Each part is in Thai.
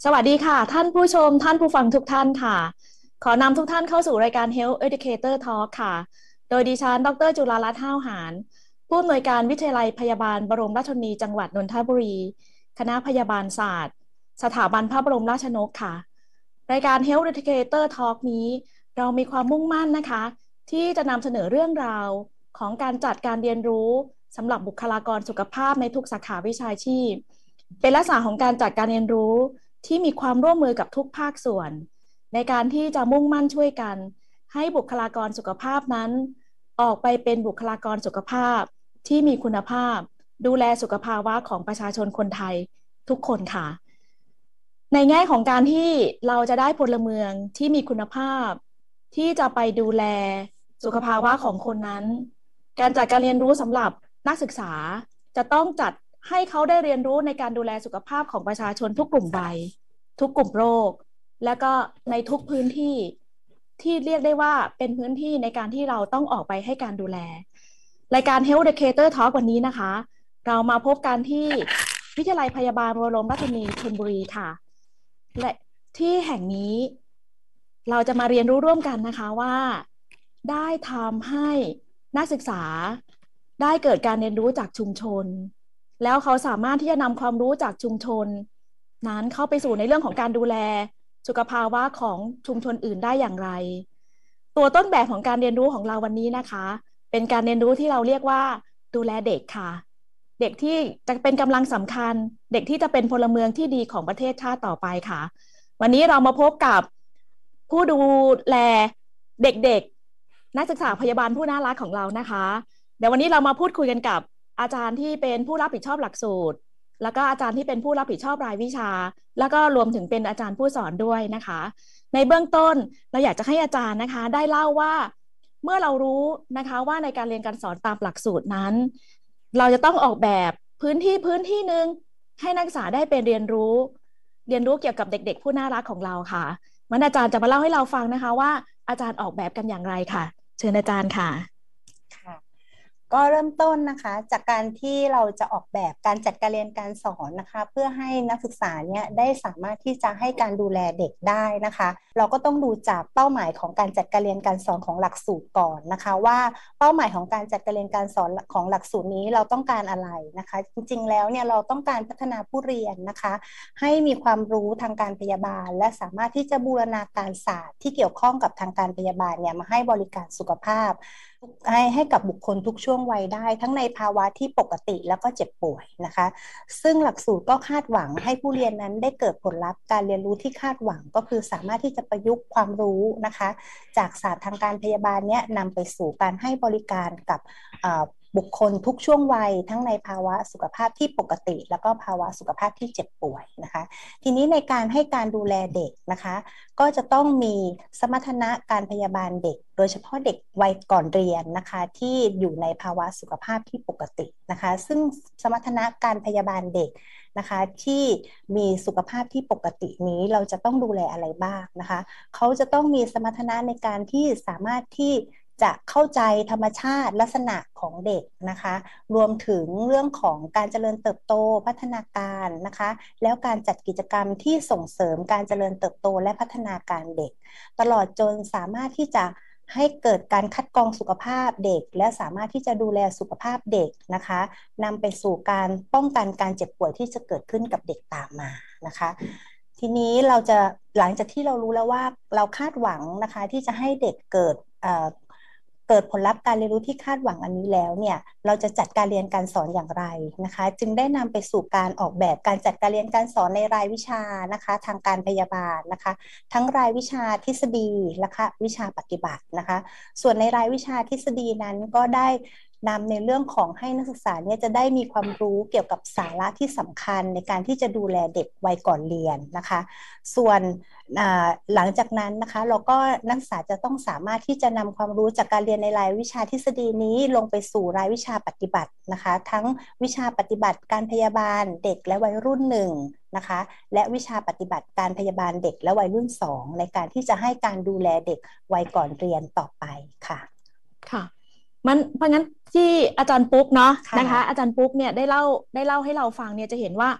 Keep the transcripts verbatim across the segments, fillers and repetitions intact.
สวัสดีค่ะท่านผู้ชมท่านผู้ฟังทุกท่านค่ะขอนำทุกท่านเข้าสู่รายการ Health Educator Talk ค่ะโดยดิฉันดรจุฬาลัตน์ห้าวหาญผู้อำนวยการวิทยาลัยพยาบาลบรมราชชนนีจังหวัดนนทบุรีคณะพยาบาลศาสตร์สถาบันพระบรมราชชนกค่ะรายการ Health Educator Talk นี้เรามีความมุ่งมั่นนะคะที่จะนำเสนอเรื่องราวของการจัดการเรียนรู้สำหรับบุคลากรสุขภาพในทุกสาขาวิชาชีพเป็นลักษณะของการจัดการเรียนรู้ที่มีความร่วมมือกับทุกภาคส่วนในการที่จะมุ่งมั่นช่วยกันให้บุคลากรสุขภาพนั้นออกไปเป็นบุคลากรสุขภาพที่มีคุณภาพดูแลสุขภาวะของประชาชนคนไทยทุกคนค่ะในแง่ของการที่เราจะได้พลเมืองที่มีคุณภาพที่จะไปดูแลสุขภาวะของคนนั้นการจัดการเรียนรู้สำหรับนักศึกษาจะต้องจัดให้เขาได้เรียนรู้ในการดูแลสุขภาพของประชาชนทุกกลุ่มวัยทุกกลุ่มโรคและก็ในทุกพื้นที่ที่เรียกได้ว่าเป็นพื้นที่ในการที่เราต้องออกไปให้การดูแลรายการ Health Educator Talk วันนี้นะคะเรามาพบกันที่วิทยาลัยพยาบาลบรมราชชนนีธนบุรีค่ะและที่แห่งนี้เราจะมาเรียนรู้ร่วมกันนะคะว่าได้ทำให้นักศึกษาได้เกิดการเรียนรู้จากชุมชนแล้วเขาสามารถที่จะนำความรู้จากชุมชนนั้นเข้าไปสู่ในเรื่องของการดูแลสุขภาวะของชุมชนอื่นได้อย่างไรตัวต้นแบบของการเรียนรู้ของเราวันนี้นะคะเป็นการเรียนรู้ที่เราเรียกว่าดูแลเด็กค่ะเด็กที่จะเป็นกำลังสำคัญเด็กที่จะเป็นพลเมืองที่ดีของประเทศชาติต่อไปค่ะวันนี้เรามาพบกับผู้ดูแลเด็กๆนักศึกษาพยาบาลผู้น่ารักของเรานะคะเดี๋ยววันนี้เรามาพูดคุยกันกับอาจารย์ที่เป็นผู้รับผิดชอบหลักสูตรแล้วก็อาจารย์ที่เป็นผู้รับผิดชอบรายวิชาแล้วก็รวมถึงเป็นอาจารย์ผู้สอนด้วยนะคะในเบื้องต้นเราอยากจะให้อาจารย์นะคะได้เล่าว่าเมื่อเรารู้นะคะว่าในการเรียนการสอนตามหลักสูตรนั้นเราจะต้องออกแบบพื้นที่พื้นที่หนึ่งให้นักศึกษาได้เป็นเรียนรู้เรียนรู้เกี่ยวกับเด็กๆผู้น่ารักของเราค่ะมันอาจารย์จะมาเล่าให้เราฟังนะคะว่าอาจารย์ออกแบบกันอย่างไรค่ะเชิญอาจารย์ค่ะค่ะก็เริ่มต้นนะคะจากการที่เราจะออกแบบการจัดการเรียนการสอนนะคะเพื่อให้นักศึกษาเนี่ยได้สามารถที่จะให้การดูแลเด็กได้นะคะเราก็ต้องดูจากเป้าหมายของการจัดการเรียนการสอนของหลักสูตรก่อนนะคะว่าเป้าหมายของการจัดการเรียนการสอนของหลักสูตรนี้เราต้องการอะไรนะคะจริงๆแล้วเนี่ยเราต้องการพัฒนาผู้เรียนนะคะให้มีความรู้ทางการพยาบาลและสามารถที่จะบูรณาการศาสตร์ที่เกี่ยวข้องกับทางการพยาบาลเนี่ยมาให้บริการสุขภาพให้ให้กับบุคคลทุกช่วงวัยได้ทั้งในภาวะที่ปกติแล้วก็เจ็บป่วยนะคะซึ่งหลักสูตรก็คาดหวังให้ผู้เรียนนั้นได้เกิดผลลัพธ์การเรียนรู้ที่คาดหวังก็คือสามารถที่จะประยุกต์ความรู้นะคะจากศาสตร์ทางการพยาบาลเนี้ยนำไปสู่การให้บริการกับบุคคลทุกช่วงวัยทั้งในภาวะสุขภาพที่ปกติแล้วก็ภาวะสุขภาพที่เจ็บป่วยนะคะทีนี้ในการให้การดูแลเด็กนะคะก็จะต้องมีสมรรถนะการพยาบาลเด็กโดยเฉพาะเด็กวัยก่อนเรียนนะคะที่อยู่ในภาวะสุขภาพที่ปกตินะคะซึ่งสมรรถนะการพยาบาลเด็กนะคะที่มีสุขภาพที่ปกตินี้เราจะต้องดูแลอะไรบ้างนะคะเขาจะต้องมีสมรรถนะในการที่สามารถที่จะเข้าใจธรรมชาติลักษณะของเด็กนะคะรวมถึงเรื่องของการเจริญเติบโตพัฒนาการนะคะแล้วการจัดกิจกรรมที่ส่งเสริมการเจริญเติบโตและพัฒนาการเด็กตลอดจนสามารถที่จะให้เกิดการคัดกรองสุขภาพเด็กและสามารถที่จะดูแลสุขภาพเด็กนะคะนำไปสู่การป้องกันการเจ็บป่วยที่จะเกิดขึ้นกับเด็กตามมานะคะทีนี้เราจะหลังจากที่เรารู้แล้วว่าเราคาดหวังนะคะที่จะให้เด็กเกิดเกิดผลลัพธ์การเรียนรู้ที่คาดหวังอันนี้แล้วเนี่ยเราจะจัดการเรียนการสอนอย่างไรนะคะจึงได้นำไปสู่การออกแบบการจัดการเรียนการสอนในรายวิชานะคะทางการพยาบาลนะคะทั้งรายวิชาทฤษฎีและวิชาปฏิบัตินะคะส่วนในรายวิชาทฤษฎีนั้นก็ได้นำในเรื่องของให้นักศึกษาเนี่ยจะได้มีความรู้เกี่ยวกับสาระที่สำคัญในการที่จะดูแลเด็กวัยก่อนเรียนนะคะส่วนหลังจากนั้นนะคะเราก็นักศึกษาจะต้องสามารถที่จะนำความรู้จากการเรียนในรายวิชาทฤษฎีนี้ลงไปสู่รายวิชาปฏิบัตินะคะทั้งวิชาปฏิบัติการพยาบาลเด็กและวัยรุ่นหนึ่งนะคะและวิชาปฏิบัติการพยาบาลเด็กและวัยรุ่นสองในการที่จะให้การดูแลเด็กวัยก่อนเรียนต่อไปค่ะค่ะมันเพราะงั้นที่อาจารย์ปุ๊กเนาะนะคะอาจารย์ปุ๊กเนี่ยได้เล่าได้เล่าให้เราฟังเนี่ยจะเห็นว่า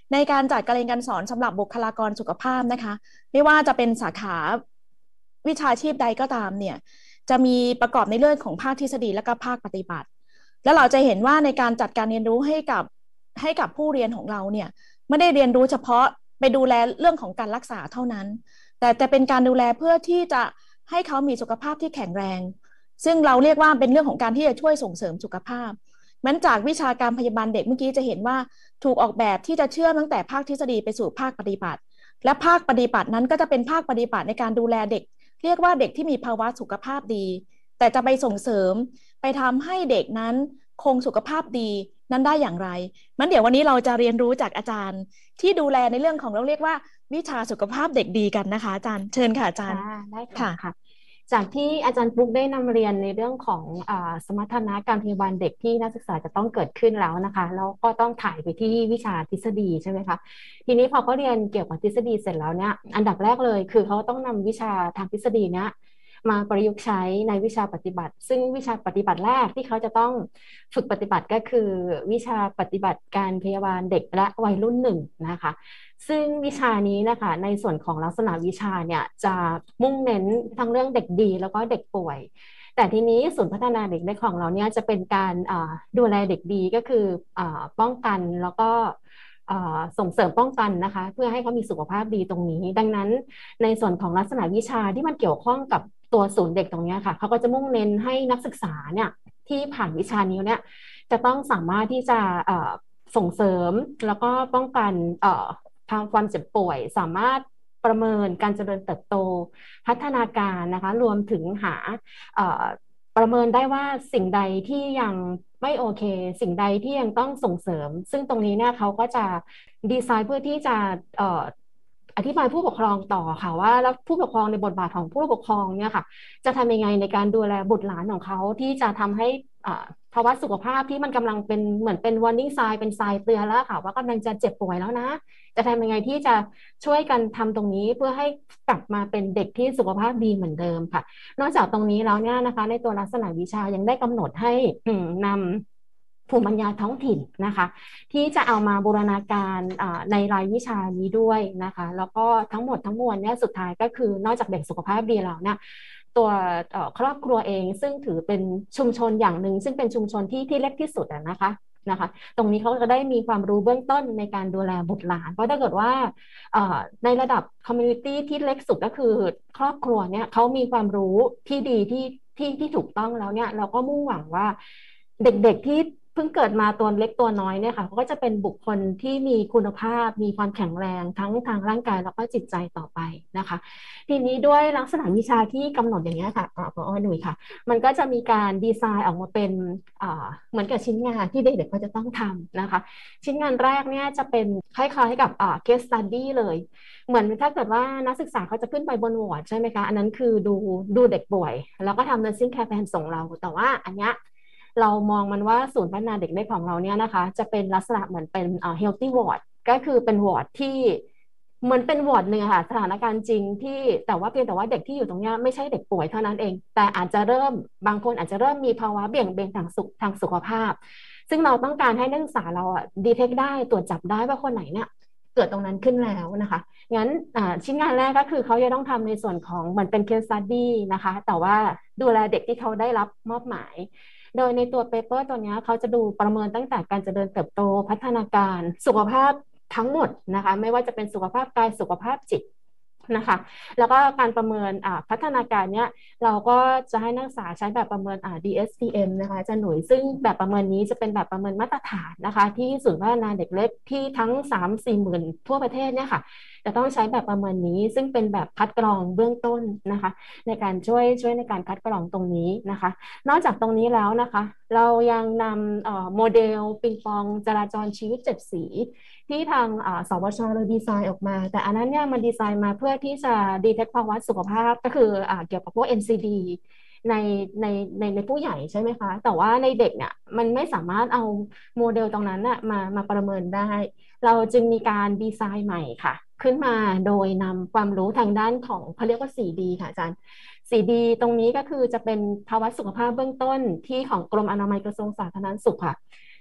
ในการจัดการเรียนการสอนสำหรับบุคลากรสุขภาพนะคะไม่ว่าจะเป็นสาขาวิชาชีพใดก็ตามเนี่ยจะมีประกอบในเรื่องของภาคทฤษฎีและก็ภาคปฏิบัติแล้วเราจะเห็นว่าในการจัดการเรียนรู้ให้กับให้กับผู้เรียนของเราเนี่ยไม่ได้เรียนรู้เฉพาะไปดูแลเรื่องของการรักษาเท่านั้นแต่จะเป็นการดูแลเพื่อที่จะให้เขามีสุขภาพที่แข็งแรงซึ่งเราเรียกว่าเป็นเรื่องของการที่จะช่วยส่งเสริมสุขภาพมันจากวิชาการพยาบาลเด็กเมื่อกี้จะเห็นว่าถูกออกแบบที่จะเชื่อมตั้งแต่ภาคทฤษฎีไปสู่ภาคปฏิบัติและภาคปฏิบัตินั้นก็จะเป็นภาคปฏิบัติในการดูแลเด็กเรียกว่าเด็กที่มีภาวะสุขภาพดีแต่จะไปส่งเสริมไปทำให้เด็กนั้นคงสุขภาพดีนั้นได้อย่างไรมันเดี๋ยววันนี้เราจะเรียนรู้จากอาจารย์ที่ดูแลในเรื่องของเราเรียกว่าวิชาสุขภาพเด็กดีกันนะคะอาจารย์เชิญค่ะอาจารย์ได้ค่ะค่ะจากที่อาจารย์ปุ๊กได้นำเรียนในเรื่องของอ่าสมรรถนะการพยาบาลเด็กที่นักศึกษาจะต้องเกิดขึ้นแล้วนะคะแล้วก็ต้องถ่ายไปที่วิชาทฤษฎีใช่ไหมคะทีนี้พอเขาเรียนเกี่ยวกับทฤษฎีเสร็จแล้วเนี่ยอันดับแรกเลยคือเขาต้องนำวิชาทางทฤษฎีเนี้ยมาประยุกต์ใช้ในวิชาปฏิบัติซึ่งวิชาปฏิบัติแรกที่เขาจะต้องฝึกปฏิบัติก็คือวิชาปฏิบัติการพยาบาลเด็กและวัยรุ่นหนึ่งนะคะซึ่งวิชานี้นะคะในส่วนของลักษณะวิชาเนี่ยจะมุ่งเน้นทั้งเรื่องเด็กดีแล้วก็เด็กป่วยแต่ทีนี้ศูนย์พัฒนาเด็กเล็กของเราเนี่ยจะเป็นการดูแลเด็กดีก็คืออป้องกันแล้วก็ส่งเสริมป้องกันนะคะเพื่อให้เขามีสุขภาพดีตรงนี้ดังนั้นในส่วนของลักษณะวิชาที่มันเกี่ยวข้องกับตัวศูนย์เด็กตรงนี้ค่ะเขาก็จะมุ่งเน้นให้นักศึกษาเนี่ยที่ผ่านวิชานี้เนี่ยจะต้องสามารถที่จะส่งเสริมแล้วก็ป้องกันทางความเจ็บป่วยสามารถประเมินการเจริญเติบโตพัฒนาการนะคะรวมถึงหาประเมินได้ว่าสิ่งใดที่ยังไม่โอเคสิ่งใดที่ยังต้องส่งเสริมซึ่งตรงนี้เนี่ยเขาก็จะดีไซน์เพื่อที่จะอธิบายผู้ปกครองต่อค่ะว่าแล้วผู้ปกครองในบทบาทของผู้ปกครองเนี่ยค่ะจะทำยังไงในการดูแลบุตรหลานของเขาที่จะทำให้ภาวะสุขภาพที่มันกำลังเป็นเหมือนเป็น warning sign เป็นไซน์เตือนแล้วค่ะว่ากำลังจะเจ็บป่วยแล้วนะจะทำยังไงที่จะช่วยกันทำตรงนี้เพื่อให้กลับมาเป็นเด็กที่สุขภาพดีเหมือนเดิมค่ะนอกจากตรงนี้แล้วเนี่ยนะคะในตัวลักษณะวิชายังได้กำหนดให้นำภูมิปัญญาท้องถิ่นนะคะที่จะเอามาบูรณาการในรายวิชานี้ด้วยนะคะแล้วก็ทั้งหมดทั้งมวลเนี่ยสุดท้ายก็คือนอกจากเด็กสุขภาพดีแล้วเนี่ยตัวครอบครัวเองซึ่งถือเป็นชุมชนอย่างหนึ่งซึ่งเป็นชุมชนที่ที่เล็กที่สุดนะคะนะคะตรงนี้เขาจะได้มีความรู้เบื้องต้นในการดูแลบุตรหลานเพราะถ้าเกิดว่าในระดับคอมมูนิตี้ที่เล็กสุดก็คือครอบครัวเนี่ยเขามีความรู้ที่ดีที่ที่ที่ถูกต้องแล้วเนี่ยเราก็มุ่งหวังว่าเด็กๆที่เพิ่งเกิดมาตัวเล็กตัวน้อยเนี่ยค่ะเขาก็จะเป็นบุคคลที่มีคุณภาพมีความแข็งแรงทั้งทางร่างกายแล้วก็จิตใจต่อไปนะคะทีนี้ด้วยลักษณะวิชาที่กำหนดอย่างนี้ค่ะพอหนุ่ยค่ะมันก็จะมีการดีไซน์ออกมาเป็นเหมือนกับชิ้นงานที่เด็กๆเขาจะต้องทำนะคะชิ้นงานแรกเนี่ยจะเป็นคล้ายๆกับ case study เลยเหมือนถ้าเกิดว่านักศึกษาเขาจะขึ้นไปบนวอร์ดใช่ไหมคะอันนั้นคือดูดูเด็กป่วยแล้วก็ทำ nursing care plan ส่งเราแต่ว่าอันเนี้ยเรามองมันว่าศูนย์พัฒนาเด็กเล็กของเราเนี่ยนะคะจะเป็นลักษณะเหมือนเป็น healthy ward ก็คือเป็นวอร์ดที่เหมือนเป็นวอร์ดหนึ่งค่ะสถานการณ์จริงที่แต่ว่าเพียงแต่ว่าเด็กที่อยู่ตรงนี้ไม่ใช่เด็กป่วยเท่านั้นเองแต่อาจจะเริ่มบางคนอาจจะเริ่มมีภาวะเบี่ยงเบนทางสุขทางสุขภาพซึ่งเราต้องการให้นักศึกษาเราอ่ะดีเทคได้ตรวจจับได้ว่าคนไหนเนี่ยเกิดตรงนั้นขึ้นแล้วนะคะงั้นชิ้นงานแรกก็คือเขาจะต้องทำในส่วนของเหมือนเป็น case study นะคะแต่ว่าดูแลเด็กที่เขาได้รับมอบหมายโดยในตัวเปเปอร์ตัวนี้เขาจะดูประเมินตั้งแต่การเจริญเติบโตพัฒนาการสุขภาพทั้งหมดนะคะไม่ว่าจะเป็นสุขภาพกายสุขภาพจิตนะคะแล้วก็การประเมินพัฒนาการเนี้ยเราก็จะให้นักศึกษาใช้แบบประเมิน ดี เอส ที เอ็ม นะคะอาจารย์หนุ่ยซึ่งแบบประเมินนี้จะเป็นแบบประเมินมาตรฐานนะคะที่ศูนย์พัฒนาเด็กเล็กที่ทั้ง สามถึงสี่ หมื่นทั่วประเทศเนี่ยค่ะจะต้องใช้แบบประเมินนี้ซึ่งเป็นแบบคัดกรองเบื้องต้นนะคะในการช่วยช่วยในการคัดกรองตรงนี้นะคะนอกจากตรงนี้แล้วนะคะเรายังนำโมเดลปิงปองจราจรชีวิตเจ็ดสีที่ทางสวชเราดีไซน์ออกมาแต่อันนั้นเนี่ยมันดีไซน์มาเพื่อที่จะดีเทคภาวะสุขภาพก็คืออเกี่ยวกับพวก เอ็น ซี ดี ในในในในผู้ใหญ่ใช่ไหมคะแต่ว่าในเด็กเนี่ยมันไม่สามารถเอาโมเดลตรงนั้นน่ะมามาประเมินได้เราจึงมีการดีไซน์ใหม่ค่ะขึ้นมาโดยนำความรู้ทางด้านของเขาเรียกว่า โฟร์ ดี ค่ะอาจารย์ โฟร์ ดี ตรงนี้ก็คือจะเป็นภาวะสุขภาพเบื้องต้นที่ของกรมอนามัยกระทรวงสาธารณสุขค่ะ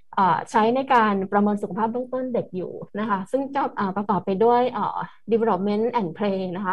ใช้ในการประเมินสุขภาพเบื้องต้นเด็กอยู่นะคะซึ่งจะประกอบไปด้วย development and play นะคะ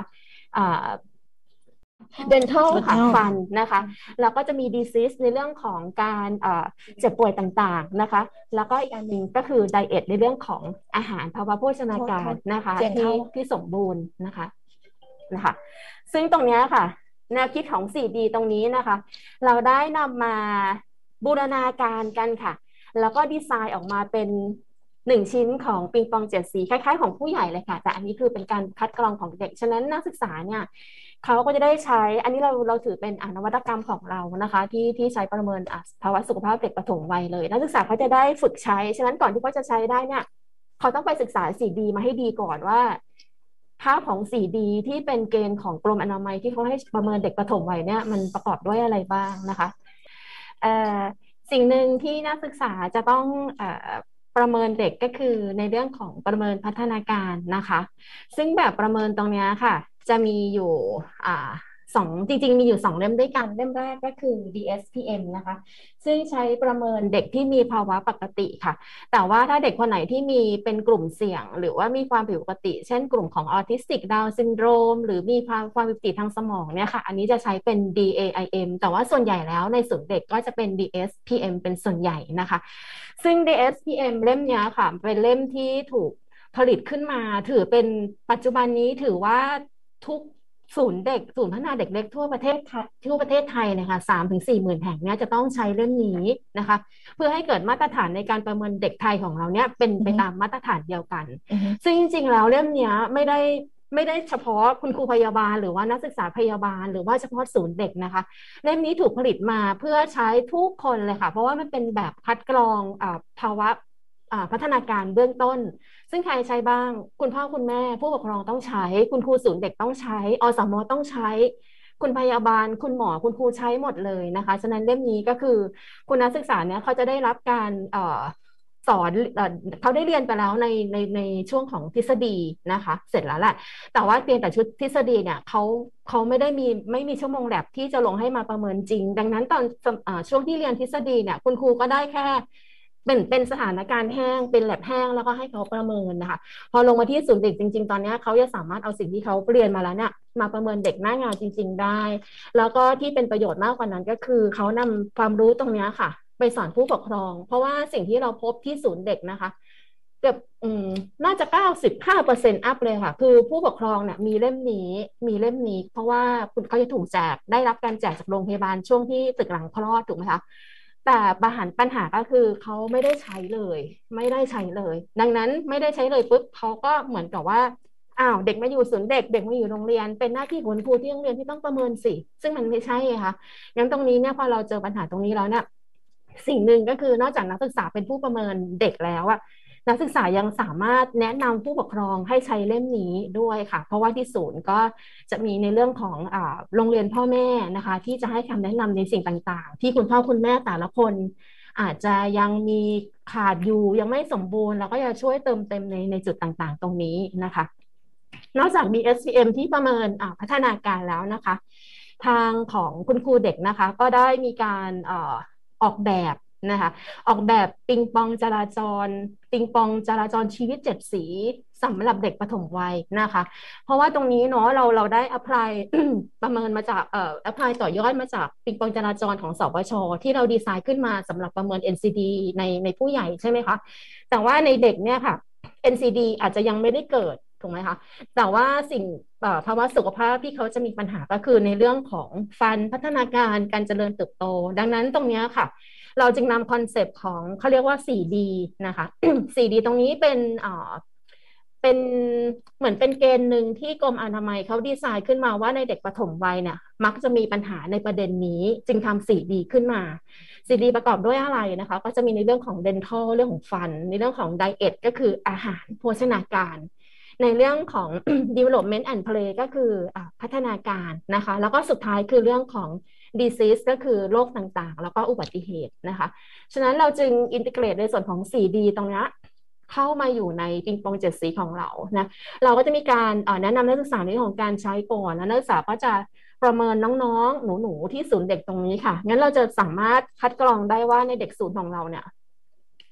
dental ค่ะฟันนะคะแล้วก็จะมี disease ในเรื่องของการเจ็บป่วยต่างๆนะคะแล้วก็อีกอันหนึ่งก็คือ diet ในเรื่องของอาหารภาวะโภชนาการนะคะที่ที่สมบูรณ์นะคะนะคะซึ่งตรงนี้ค่ะแนวคิดของ โฟร์ ดี ตรงนี้นะคะเราได้นำมาบูรณาการกันค่ะแล้วก็ดีไซน์ออกมาเป็นหนึ่งชิ้นของปิงปองเจ็ดสีคล้ายๆของผู้ใหญ่เลยค่ะแต่อันนี้คือเป็นการคัดกรองของเด็กฉะนั้นนักศึกษาเนี่ยเขาก็จะได้ใช้อันนี้เราเราถือเป็นนวัตกรรมของเรานะคะที่ที่ใช้ประเมินภาวะสุขภาพเด็กปฐมวัยเลยนักศึกษาเขาจะได้ฝึกใช้ฉะนั้นก่อนที่เขาจะใช้ได้เนี่ยเขาต้องไปศึกษา โฟร์ ดี มาให้ดีก่อนว่าภาพของ โฟร์ ดี ที่เป็นเกณฑ์ของกรมอนามัยที่เขาให้ประเมินเด็กปฐมวัยเนี่ยมันประกอบด้วยอะไรบ้างนะคะเอ่อสิ่งหนึ่งที่นักศึกษาจะต้องเอ่อประเมินเด็กก็คือในเรื่องของประเมินพัฒนาการนะคะซึ่งแบบประเมินตรงนี้ค่ะจะมีอยู่อ่าสองจริงๆมีอยู่สองเล่มด้วยกันเล่มแรกก็คือ ดี เอส พี เอ็ม นะคะซึ่งใช้ประเมินเด็กที่มีภาวะปกติค่ะแต่ว่าถ้าเด็กคนไหนที่มีเป็นกลุ่มเสี่ยงหรือว่ามีความผิดปกติเช่นกลุ่มของออทิสติกดาวน์ซินโดรมหรือมีความความผิดปกติทางสมองเนี่ยค่ะอันนี้จะใช้เป็น ดี เอ ไอ เอ็ม แต่ว่าส่วนใหญ่แล้วในศูนย์เด็กก็จะเป็น ดี เอส พี เอ็ม เป็นส่วนใหญ่นะคะซึ่ง ดี เอส พี เอ็ม เล่มนี้ค่ะเป็นเล่มที่ถูกผลิตขึ้นมาถือเป็นปัจจุบันนี้ถือว่าทุกศูนย์เด็กศูนย์พัฒนาเด็กเล็กทั่วประเทศทั่วประเทศไทยนะคะสามถึงสี่หมื่นแห่งเนี้ยจะต้องใช้เล่มนี้นะคะเพื่อให้เกิดมาตรฐานในการประเมินเด็กไทยของเราเนี้ยเป็นไปตามมาตรฐานเดียวกันซึ่งจริงๆแล้วเล่มนี้ไม่ได้ไม่ได้เฉพาะคุณครูพยาบาลหรือว่านักศึกษาพยาบาลหรือว่าเฉพาะศูนย์เด็กนะคะเล่มนี้ถูกผลิตมาเพื่อใช้ทุกคนเลยค่ะเพราะว่ามันเป็นแบบคัดกรองภาวะพัฒนาการเบื้องต้นซึ่งใครใช้บ้างคุณพ่อคุณแม่ผู้ปกครองต้องใช้คุณครูศูนย์เด็กต้องใช้อสม.ต้องใช้คุณพยาบาลคุณหมอคุณครูใช้หมดเลยนะคะฉะนั้นเล่มนี้ก็คือคุณนักศึกษาเนี่ยเขาจะได้รับการสอนเขาได้เรียนไปแล้วในในในช่วงของทฤษฎีนะคะเสร็จแล้วแหละแต่ว่าเพียงแต่ชุดทฤษฎีเนี่ยเขาเขาไม่ได้มีไม่มีชั่วโมงแลบที่จะลงให้มาประเมินจริงดังนั้นตอนช่วงที่เรียนทฤษฎีเนี่ยคุณครูก็ได้แค่เป็นเป็นสถานการณ์แห้งเป็นแลบแห้งแล้วก็ให้เขาประเมินนะคะพอลงมาที่ศูนย์เด็กจริงๆตอนนี้เขาจะสามารถเอาสิ่งที่เขาเรียนมาแล้วเนี่ยมาประเมินเด็กหน้างานจริงๆได้แล้วก็ที่เป็นประโยชน์มากกว่านั้นก็คือเขานำความรู้ตรงนี้ค่ะไปสอนผู้ปกครองเพราะว่าสิ่งที่เราพบที่ศูนย์เด็กนะคะเกือบอืมน่าจะ เก้าสิบห้าเปอร์เซ็นต์ อัพเลยค่ะคือผู้ปกครองเนี่ยมีเล่มนี้มีเล่มนี้เพราะว่าคุณเขาจะถูกแจกได้รับการแจกจากโรงพยาบาลช่วงที่ตึกหลังคลอดถูกไหมคะแต่ปัญหาปัญหาก็คือเขาไม่ได้ใช้เลยไม่ได้ใช้เลยดังนั้นไม่ได้ใช้เลยปุ๊บเขาก็เหมือนกับว่าอ้าวเด็กมาอยู่ศูนย์เด็กเด็กมาอยู่โรงเรียนเป็นหน้าที่ของครูที่โรงเรียนที่ต้องประเมินสิซึ่งมันไม่ใช่ค่ะงั้นตรงนี้เนี่ยพอเราเจอปัญหาตรงนี้แล้วเนี่ยสิ่งหนึ่งก็คือนอกจากนักศึกษาเป็นผู้ประเมินเด็กแล้วอะนักศึกษายังสามารถแนะนำผู้ปกครองให้ใช้เล่มนี้ด้วยค่ะเพราะว่าที่ศูนย์ก็จะมีในเรื่องของอ่าโรงเรียนพ่อแม่นะคะที่จะให้คำแนะนำในสิ่งต่างๆที่คุณพ่อคุณแม่แต่ละคนอาจจะยังมีขาดอยู่ยังไม่สมบูรณ์แล้วก็จะช่วยเติมเต็มในในจุดต่างๆตรงนี้นะคะนอกจาก บี เอส พี เอ็ม ที่ประเมินพัฒนาการแล้วนะคะทางของคุณครูเด็กนะคะก็ได้มีการออกแบบนะคะออกแบบปิงปองจราจรปิงปองจราจรชีวิตเจ็ดสีสำหรับเด็กปฐมวัยนะคะเพราะว่าตรงนี้เนาะเราเราได้ apply ประเมินมาจากเอ่อ apply ต่อยอดมาจากปิงปองจราจรของสปช.ที่เราดีไซน์ขึ้นมาสำหรับประเมิน เอ็น ซี ดี ในในผู้ใหญ่ใช่ไหมคะแต่ว่าในเด็กเนี่ยค่ะ เอ็น ซี ดี อาจจะยังไม่ได้เกิดถูกไหมคะแต่ว่าสิ่งภาวะสุขภาพที่เขาจะมีปัญหาก็คือในเรื่องของฟันพัฒนาการการเจริญเติบโตดังนั้นตรงนี้ค่ะเราจึงนำคอนเซปต์ของเขาเรียกว่า โฟร์ ดี นะคะ โฟร์ ดี ตรงนี้เป็นอ่าเป็นเหมือนเป็นเกณฑ์หนึ่งที่กรมอนามัยเขาดีไซน์ขึ้นมาว่าในเด็กปฐมวัยเนี่ยมักจะมีปัญหาในประเด็นนี้จึงทำ โฟร์ ดี ขึ้นมา โฟร์ ดี ประกอบด้วยอะไรนะคะก็จะมีในเรื่องของ dental เรื่องของฟันในเรื่องของ diet ก็คืออาหารโภชนาการในเรื่องของ development and play ก็คือพัฒนาการนะคะแล้วก็สุดท้ายคือเรื่องของ disease ก็คือโรคต่างๆแล้วก็อุบัติเหตุนะคะฉะนั้นเราจึง integrate ในส่วนของ โฟร์ ดี ตรงนี้เข้ามาอยู่ในปิงปองเจ็ดสีของเรานะเราก็จะมีการแนะนำนักศึกษาในเรื่องของการใช้ก่อนแล้วนักศึกษาก็จะประเมินน้องๆหนูๆที่ศูนย์เด็กตรงนี้ค่ะงั้นเราจะสามารถคัดกรองได้ว่าในเด็กศูนย์ของเราเนี่ย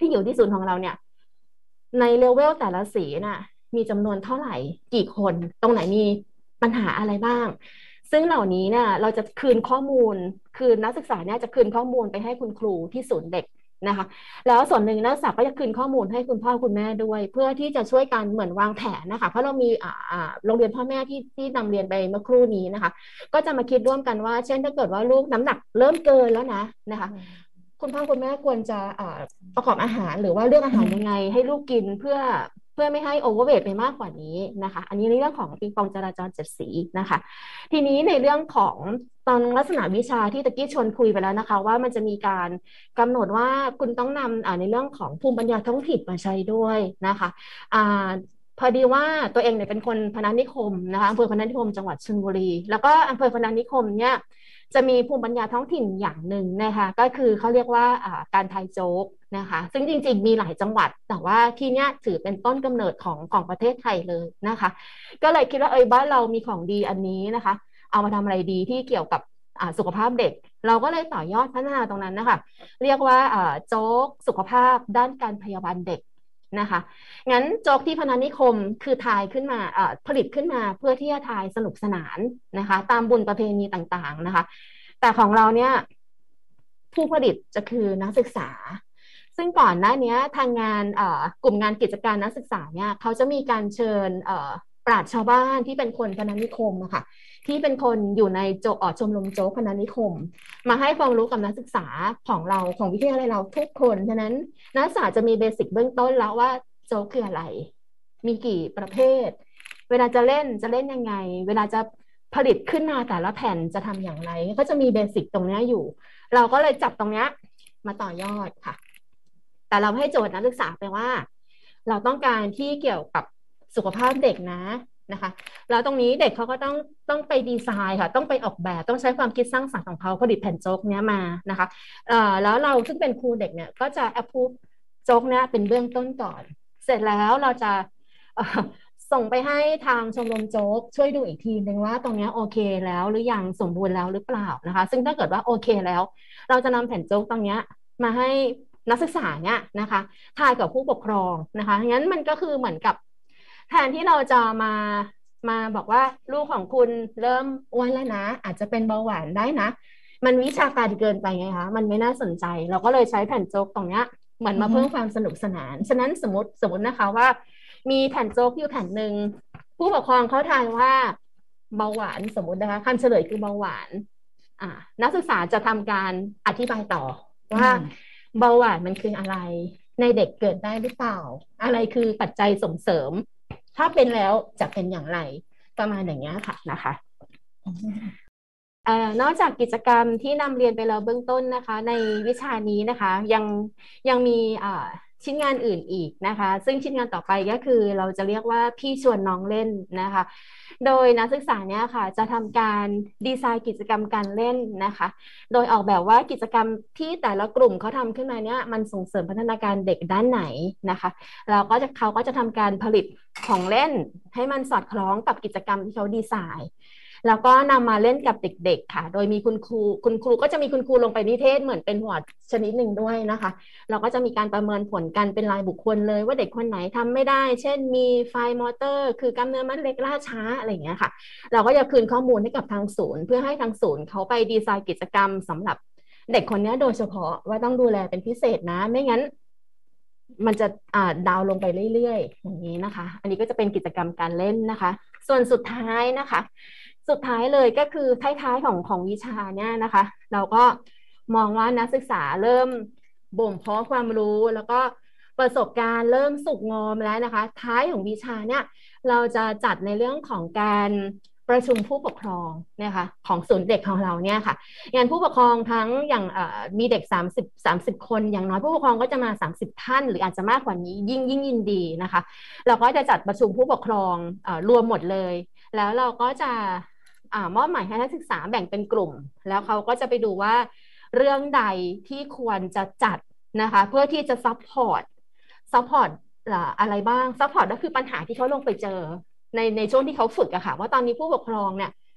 ที่อยู่ที่ศูนย์ของเราเนี่ยในเลเวลแต่ละสีน่ะมีจำนวนเท่าไหร่กี่คนตรงไหนมีปัญหาอะไรบ้างซึ่งเหล่านี้เนี่ยเราจะคืนข้อมูลคือนักศึกษาเนี่ยจะคืนข้อมูลไปให้คุณครูที่ศูนย์เด็กนะคะแล้วส่วนหนึ่งนักศึกษาก็จะคืนข้อมูลให้คุณพ่อคุณแม่ด้วยเพื่อที่จะช่วยกันเหมือนวางแผนนะคะเพราะเรามีอ่าอ่าโรงเรียนพ่อแม่ที่ที่นำเรียนไปเมื่อครู่นี้นะคะก็จะมาคิดร่วมกันว่าเช่นถ้าเกิดว่าลูกน้ำหนักเริ่มเกินแล้วนะนะคะคุณพ่อคุณแม่ควรจะอ่าประกอบอาหารหรือว่าเลือกอาหารยังไงให้ลูกกินเพื่อเพื่อไม่ให้โอเวอร์เวทไปมากกว่านี้นะคะอันนี้ในเรื่องของปิงปองจราจรเจ็ดสีนะคะทีนี้ในเรื่องของตอนลักษณะวิชาที่ตะกี้ชวนคุยไปแล้วนะคะว่ามันจะมีการกำหนดว่าคุณต้องนำในเรื่องของภูมิปัญญาท้องถิ่นมาใช้ด้วยนะคะอ่าพอดีว่าตัวเองเนี่ยเป็นคนพนัสนิคมนะคะอำเภอพนัสนิคมจังหวัดชลบุรีแล้วก็อำเภอพนัสนิคมเนี่ยจะมีภูมิปัญญาท้องถิ่นอย่างหนึ่งนะคะก็คือเขาเรียกว่าการทายโจ๊กนะคะซึ่งจริงๆมีหลายจังหวัดแต่ว่าที่เนี้ยถือเป็นต้นกำเนิดของของประเทศไทยเลยนะคะก็เลยคิดว่าเออบ้านเรามีของดีอันนี้นะคะเอามาทำอะไรดีที่เกี่ยวกับสุขภาพเด็กเราก็เลยต่อยอดพัฒนาตรงนั้นนะคะเรียกว่าโจ๊กสุขภาพด้านการพยาบาลเด็กนะคะงั้นโจ๊กที่พนัสนิคมคือทายขึ้นมาผลิตขึ้นมาเพื่อที่จะทายสนุกสนานนะคะตามบุญประเพณีต่างๆนะคะแต่ของเราเนี่ยผู้ผลิตจะคือนักศึกษาซึ่งก่อนหน้านี้ทางงานกลุ่มงานกิจการนักศึกษาเนี่ยเขาจะมีการเชิญปราชญ์ชาวบ้านที่เป็นคนพนัสนิคมอะค่ะที่เป็นคนอยู่ในโจอชมรมโจ๊กพนัสนิคมมาให้ความรู้กับนักศึกษาของเราของวิทยาลัยเราทุกคนฉะนั้นนักศึกษาจะมีเบสิกเบื้องต้นแล้วว่าโจ๊กคืออะไรมีกี่ประเภทเวลาจะเล่นจะเล่นยังไงเวลาจะผลิตขึ้นมาแต่ละแผ่นจะทำอย่างไรก็จะมีเบสิกตรงนี้อยู่เราก็เลยจับตรงนี้มาต่อยอดค่ะแต่เราให้โจทย์นักศึกษาไปว่าเราต้องการที่เกี่ยวกับสุขภาพเด็กนะนะคะแล้วตรงนี้เด็กเขาก็ต้องต้องไปดีไซน์ค่ะต้องไปออกแบบต้องใช้ความคิดสร้างสรรค์ของเขาผลิตแผ่นโจ๊กเนี้ยมานะคะเอ่อแล้วเราซึ่งเป็นครูเด็กเนี่ยก็จะแอปพูฟโจ๊กเนี้ยเป็นเบื้องต้นก่อนเสร็จแล้วเราจะส่งไปให้ทางชมรมโจ๊กช่วยดูอีกทีนึงว่าตรงนี้โอเคแล้วหรือยังสมบูรณ์แล้วหรือเปล่านะคะซึ่งถ้าเกิดว่าโอเคแล้วเราจะนำแผ่นโจ๊กตรงนี้มาให้นักศึกษาเนี่ยนะคะถ่ายกับผู้ปกครองนะคะงั้นมันก็คือเหมือนกับแทนที่เราจะมามาบอกว่าลูกของคุณเริ่มอ้วนแล้วนะอาจจะเป็นเบาหวานได้นะมันวิชาการเกินไปไงคะมันไม่น่าสนใจเราก็เลยใช้แผ่นโจ๊กตรงนี้เหมือนมาเพิ่มความสนุกสนานฉะนั้นสมมติสมมตินะคะว่ามีแผ่นโจ๊กอยู่แผ่นหนึ่งผู้ปกครองเขาทายว่าเบาหวานสมมตินะคะคำเฉลยคือเบาหวานอ่านักศึกษาจะทำการอธิบายต่อว่าเบาหวานมันคืออะไรในเด็กเกิดได้หรือเปล่าอะไรคือปัจจัยส่งเสริมถ้าเป็นแล้วจะเป็นอย่างไรประมาณอย่างนี้ค่ะนะคะเอ่อนอกจากกิจกรรมที่นำเรียนไปแล้วเบื้องต้นนะคะในวิชานี้นะคะยังยังมีอ่าชิ้นงานอื่นอีกนะคะซึ่งชิ้นงานต่อไปก็คือเราจะเรียกว่าพี่ชวนน้องเล่นนะคะโดยนักศึกษาเนี่ยค่ะจะทำการดีไซน์กิจกรรมการเล่นนะคะโดยออกแบบว่ากิจกรรมที่แต่ละกลุ่มเขาทำขึ้นมาเนี่ยมันส่งเสริมพัฒนาการเด็กด้านไหนนะคะแล้วก็จะเขาก็จะทำการผลิตของเล่นให้มันสอดคล้องกับกิจกรรมที่เขาดีไซน์แล้วก็นำมาเล่นกับเด็กๆค่ะโดยมีคุณครูคุณครูก็จะมีคุณครูลงไปนิเทศเหมือนเป็นหัวชนิดหนึ่งด้วยนะคะเราก็จะมีการประเมินผลกันเป็นรายบุคคลเลยว่าเด็กคนไหนทำไม่ได้เช่นมีไฟมอเตอร์คือกล้ามเนื้อมัดเล็กล่าช้าอะไรอย่างเงี้ยค่ะเราก็จะคืนข้อมูลให้กับทางศูนย์เพื่อให้ทางศูนย์เขาไปดีไซน์กิจกรรมสำหรับเด็กคนนี้โดยเฉพาะว่าต้องดูแลเป็นพิเศษนะไม่งั้นมันจะอ่าดาวลงไปเรื่อยๆอย่างนี้นะคะอันนี้ก็จะเป็นกิจกรรมการเล่นนะคะส่วนสุดท้ายนะคะสุดท้ายเลยก็คือท้ายๆของของวิชาเนี่ยนะคะเราก็มองว่านักศึกษาเริ่มบ่มเพาะความรู้แล้วก็ประสบการณ์เริ่มสุกงอมแล้วนะคะท้ายของวิชาเนี่ยเราจะจัดในเรื่องของการประชุมผู้ปกครองนะคะของศูนย์เด็กของเราเนี่ยค่ะงานผู้ปกครองทั้งอย่างมีเด็กสามสิบ สามสิบคนอย่างน้อยผู้ปกครองก็จะมาสามสิบท่านหรืออาจจะมากกว่านี้ยิ่งยิ่งยินดีนะคะเราก็จะจัดประชุมผู้ปกครองรวมหมดเลยแล้วเราก็จะมอบหมายให้นักศึกษาแบ่งเป็นกลุ่มแล้วเขาก็จะไปดูว่าเรื่องใดที่ควรจะจัดนะคะเพื่อที่จะซัพพอร์ตซัพพอร์ตอะไรบ้างซัพพอร์ตก็คือปัญหาที่เขาลงไปเจอในในช่วงที่เขาฝึกอะค่ะว่าตอนนี้ผู้ปกครองเนี่ย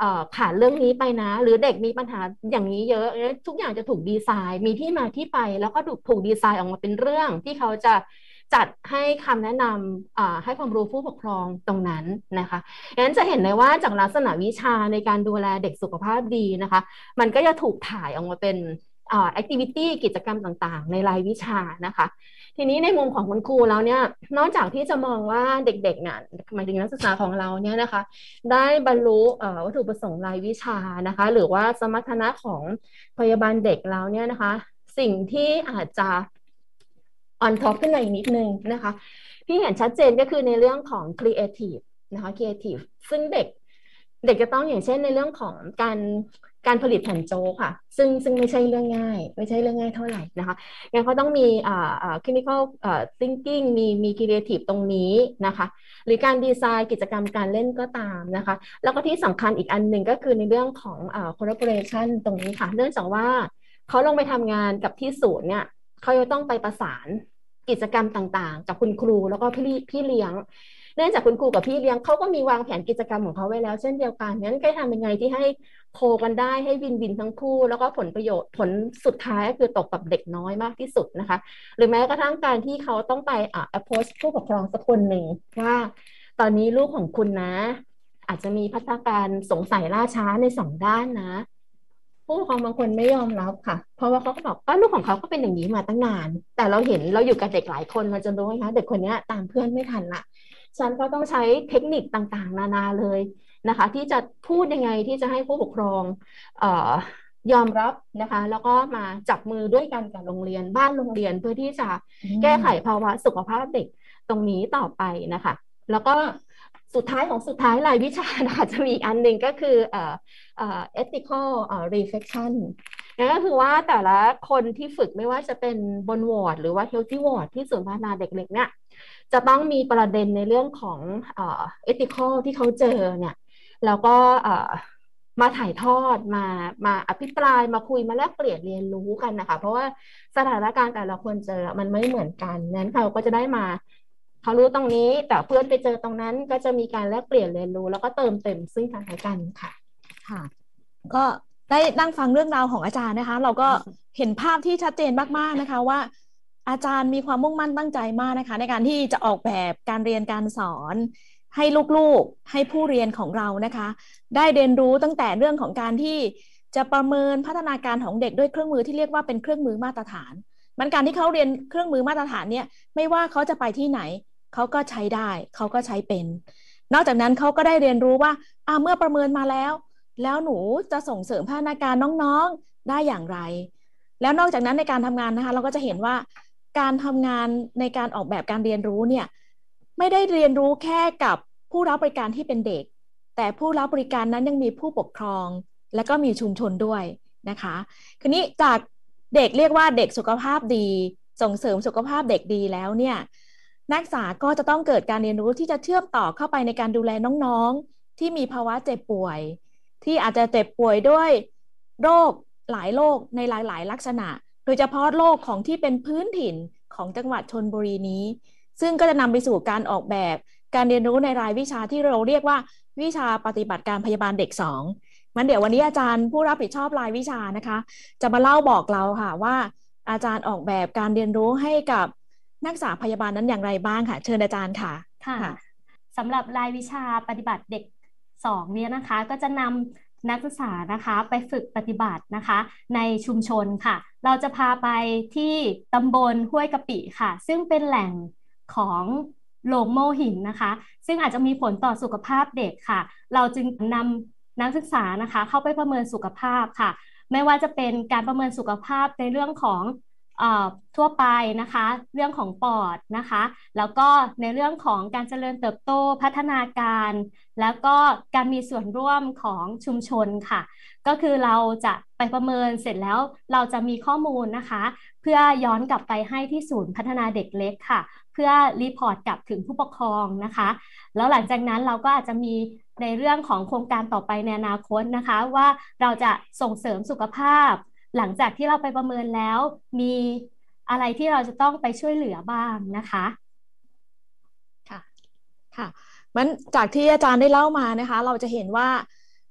ขาดเรื่องนี้ไปนะหรือเด็กมีปัญหาอย่างนี้เยอะทุกอย่างจะถูกดีไซน์มีที่มาที่ไปแล้วก็ถูกถูกดีไซน์ออกมาเป็นเรื่องที่เขาจะจัดให้คำแนะนำให้ความรู้ผู้ปกครองตรงนั้นนะคะดังนั้นจะเห็นเลยว่าจากลักษณะวิชาในการดูแลเด็กสุขภาพดีนะคะมันก็จะถูกถ่ายออกมาเป็นแอคทิวิตี้กิจกรรมต่างๆในรายวิชานะคะทีนี้ในมุมของคุณครูแล้วเนี่ยนอกจากที่จะมองว่าเด็กๆเนี่ยหมายถึงนักศึกษาของเราเนี่ยนะคะได้บรรลุวัตถุประสงค์รายวิชานะคะหรือว่าสมรรถนะของพยาบาลเด็กแล้วเนี่ยนะคะสิ่งที่อาจจะออนท็อปขึ้นมาอีกนิดนึงนะคะที่เห็นชัดเจนก็คือในเรื่องของ creative นะคะ creative ซึ่งเด็กเด็กจะต้องอย่างเช่นในเรื่องของการการผลิตแผ่นโจ๊กค่ะซึ่งซึ่งไม่ใช่เรื่องง่ายไม่ใช่เรื่องง่ายเท่าไหร่นะคะงั้นเขาต้องมีอ่าอ่า clinical อ่า thinking มีมี creative ตรงนี้นะคะหรือการดีไซน์กิจกรรมการเล่นก็ตามนะคะแล้วก็ที่สำคัญอีกอันหนึ่งก็คือในเรื่องของอ่า collaboration ตรงนี้ค่ะเนื่องจากว่าเขาลงไปทำงานกับที่ศูนย์เนี่ยเขาจะต้องไปประสานกิจกรรมต่างๆกับคุณครูแล้วก็พี่พี่เลี้ยงเนื่องจากคุณครูกับพี่เลี้ยงเขาก็มีวางแผนกิจกรรมของเขาไว้แล้วเช่นเดียวกันงั้นก็ทำยังไงที่ให้โคกันได้ให้วินวินทั้งคู่แล้วก็ผลประโยชน์ผลสุดท้ายก็คือตกกับเด็กน้อยมากที่สุดนะคะหรือแม้กระทั่งการที่เขาต้องไปอ่า approach ผู้ปกครองสักคนหนึ่งว่าตอนนี้ลูกของคุณนะอาจจะมีพัฒนาการสงสัยล่าช้าในสองด้านนะผู้ปกครองบางคนไม่ยอมรับค่ะเพราะว่าเขาก็บอกก็ลูกของเขาก็เป็นอย่างนี้มาตั้งนานแต่เราเห็นเราอยู่กับเด็กหลายคนเราจะรู้ว่าเด็กคนนี้ตามเพื่อนไม่ทันละฉันก็ต้องใช้เทคนิคต่างๆนานาเลยนะคะที่จะพูดยังไงที่จะให้ผู้ปกครองเอ่อยอมรับนะคะแล้วก็มาจับมือด้วยกันกับโรงเรียนบ้านโรงเรียนเพื่อที่จะแก้ไขภาวะสุขภาพเด็กตรงนี้ต่อไปนะคะแล้วก็สุดท้ายของสุดท้ายรายวิชานะคะจะมีอีกอันหนึ่งก็คือเอ่อเอ่อ ethical เอ่อ reflection นั่นก็คือว่าแต่ละคนที่ฝึกไม่ว่าจะเป็นบนวอร์ดหรือว่า healthy ward ที่ศูนย์พัฒนาเด็กเล็กเนี่ยจะต้องมีประเด็นในเรื่องของเอ่อ ethical ที่เขาเจอเนี่ยแล้วก็เอ่อมาถ่ายทอดมามาอภิปรายมาคุยมาแลกเปลี่ยนเรียนรู้กันนะคะเพราะว่าสถานการณ์แต่ละคนเจอมันไม่เหมือนกันนั้นเขาก็จะได้มาเขารู้ตรงนี้แต่เพื่อนไปเจอตรงนั้นก็จะมีการแลกเปลี่ยนเรียนรู้แล้วก็เติมเต็มซึ่งกันและกันค่ะค่ะก็ได้นั่งฟังเรื่องราวของอาจารย์นะคะเราก็เห็นภาพที่ชัดเจนมากๆนะคะว่าอาจารย์มีความมุ่งมั่นตั้งใจมากนะคะในการที่จะออกแบบการเรียนการสอนให้ลูกๆให้ผู้เรียนของเรานะคะได้เรียนรู้ตั้งแต่เรื่องของการที่จะประเมินพัฒนาการของเด็กด้วยเครื่องมือที่เรียกว่าเป็นเครื่องมือมาตรฐานมันการที่เขาเรียนเครื่องมือมาตรฐานเนี่ยไม่ว่าเขาจะไปที่ไหนเขาก็ใช้ได้เขาก็ใช้เป็นนอกจากนั้นเขาก็ได้เรียนรู้ว่าอ่าเมื่อประเมินมาแล้วแล้วหนูจะส่งเสริมพัฒนาการน้องๆได้อย่างไรแล้วนอกจากนั้นในการทำงานนะคะเราก็จะเห็นว่าการทำงานในการออกแบบการเรียนรู้เนี่ยไม่ได้เรียนรู้แค่กับผู้รับบริการที่เป็นเด็กแต่ผู้รับบริการนั้นยังมีผู้ปกครองและก็มีชุมชนด้วยนะคะคืนนี้จากเด็กเรียกว่าเด็กสุขภาพดีส่งเสริมสุขภาพเด็กดีแล้วเนี่ยนักศึกษาก็จะต้องเกิดการเรียนรู้ที่จะเชื่อมต่อเข้าไปในการดูแลน้องๆที่มีภาวะเจ็บป่วยที่อาจจะเจ็บป่วยด้วยโรคหลายโรคในหลายๆลักษณะโดยเฉพาะโรคของที่เป็นพื้นถิ่นของจังหวัดชลบุรีนี้ซึ่งก็จะนำไปสู่การออกแบบการเรียนรู้ในรายวิชาที่เราเรียกว่าวิชาปฏิบัติการพยาบาลเด็กสองมันเดี๋ยววันนี้อาจารย์ผู้รับผิดชอบรายวิชานะคะจะมาเล่าบอกเราค่ะว่าอาจารย์ออกแบบการเรียนรู้ให้กับนักศึกษาพยาบาลนั้นอย่างไรบ้างค่ะเชิญอาจารย์ค่ะค่ะสำหรับรายวิชาปฏิบัติเด็กสองเนี่ยนะคะก็จะนำนักศึกษานะคะไปฝึกปฏิบัตินะคะในชุมชนค่ะเราจะพาไปที่ตำบลห้วยกะปิค่ะซึ่งเป็นแหล่งของโลงโม่หินนะคะซึ่งอาจจะมีผลต่อสุขภาพเด็กค่ะเราจึงนำนักศึกษานะคะเข้าไปประเมินสุขภาพค่ะไม่ว่าจะเป็นการประเมินสุขภาพในเรื่องของทั่วไปนะคะเรื่องของปอดนะคะแล้วก็ในเรื่องของการเจริญเติบโตพัฒนาการแล้วก็การมีส่วนร่วมของชุมชนค่ะก็คือเราจะไปประเมินเสร็จแล้วเราจะมีข้อมูลนะคะเพื่อย้อนกลับไปให้ที่ศูนย์พัฒนาเด็กเล็กค่ะเพื่อรีพอร์ตกลับถึงผู้ปกครองนะคะแล้วหลังจากนั้นเราก็อาจจะมีในเรื่องของโครงการต่อไปในอนาคตนะคะว่าเราจะส่งเสริมสุขภาพหลังจากที่เราไปประเมินแล้วมีอะไรที่เราจะต้องไปช่วยเหลือบ้างนะคะค่ะค่ะมันจากที่อาจารย์ได้เล่ามานะคะเราจะเห็นว่า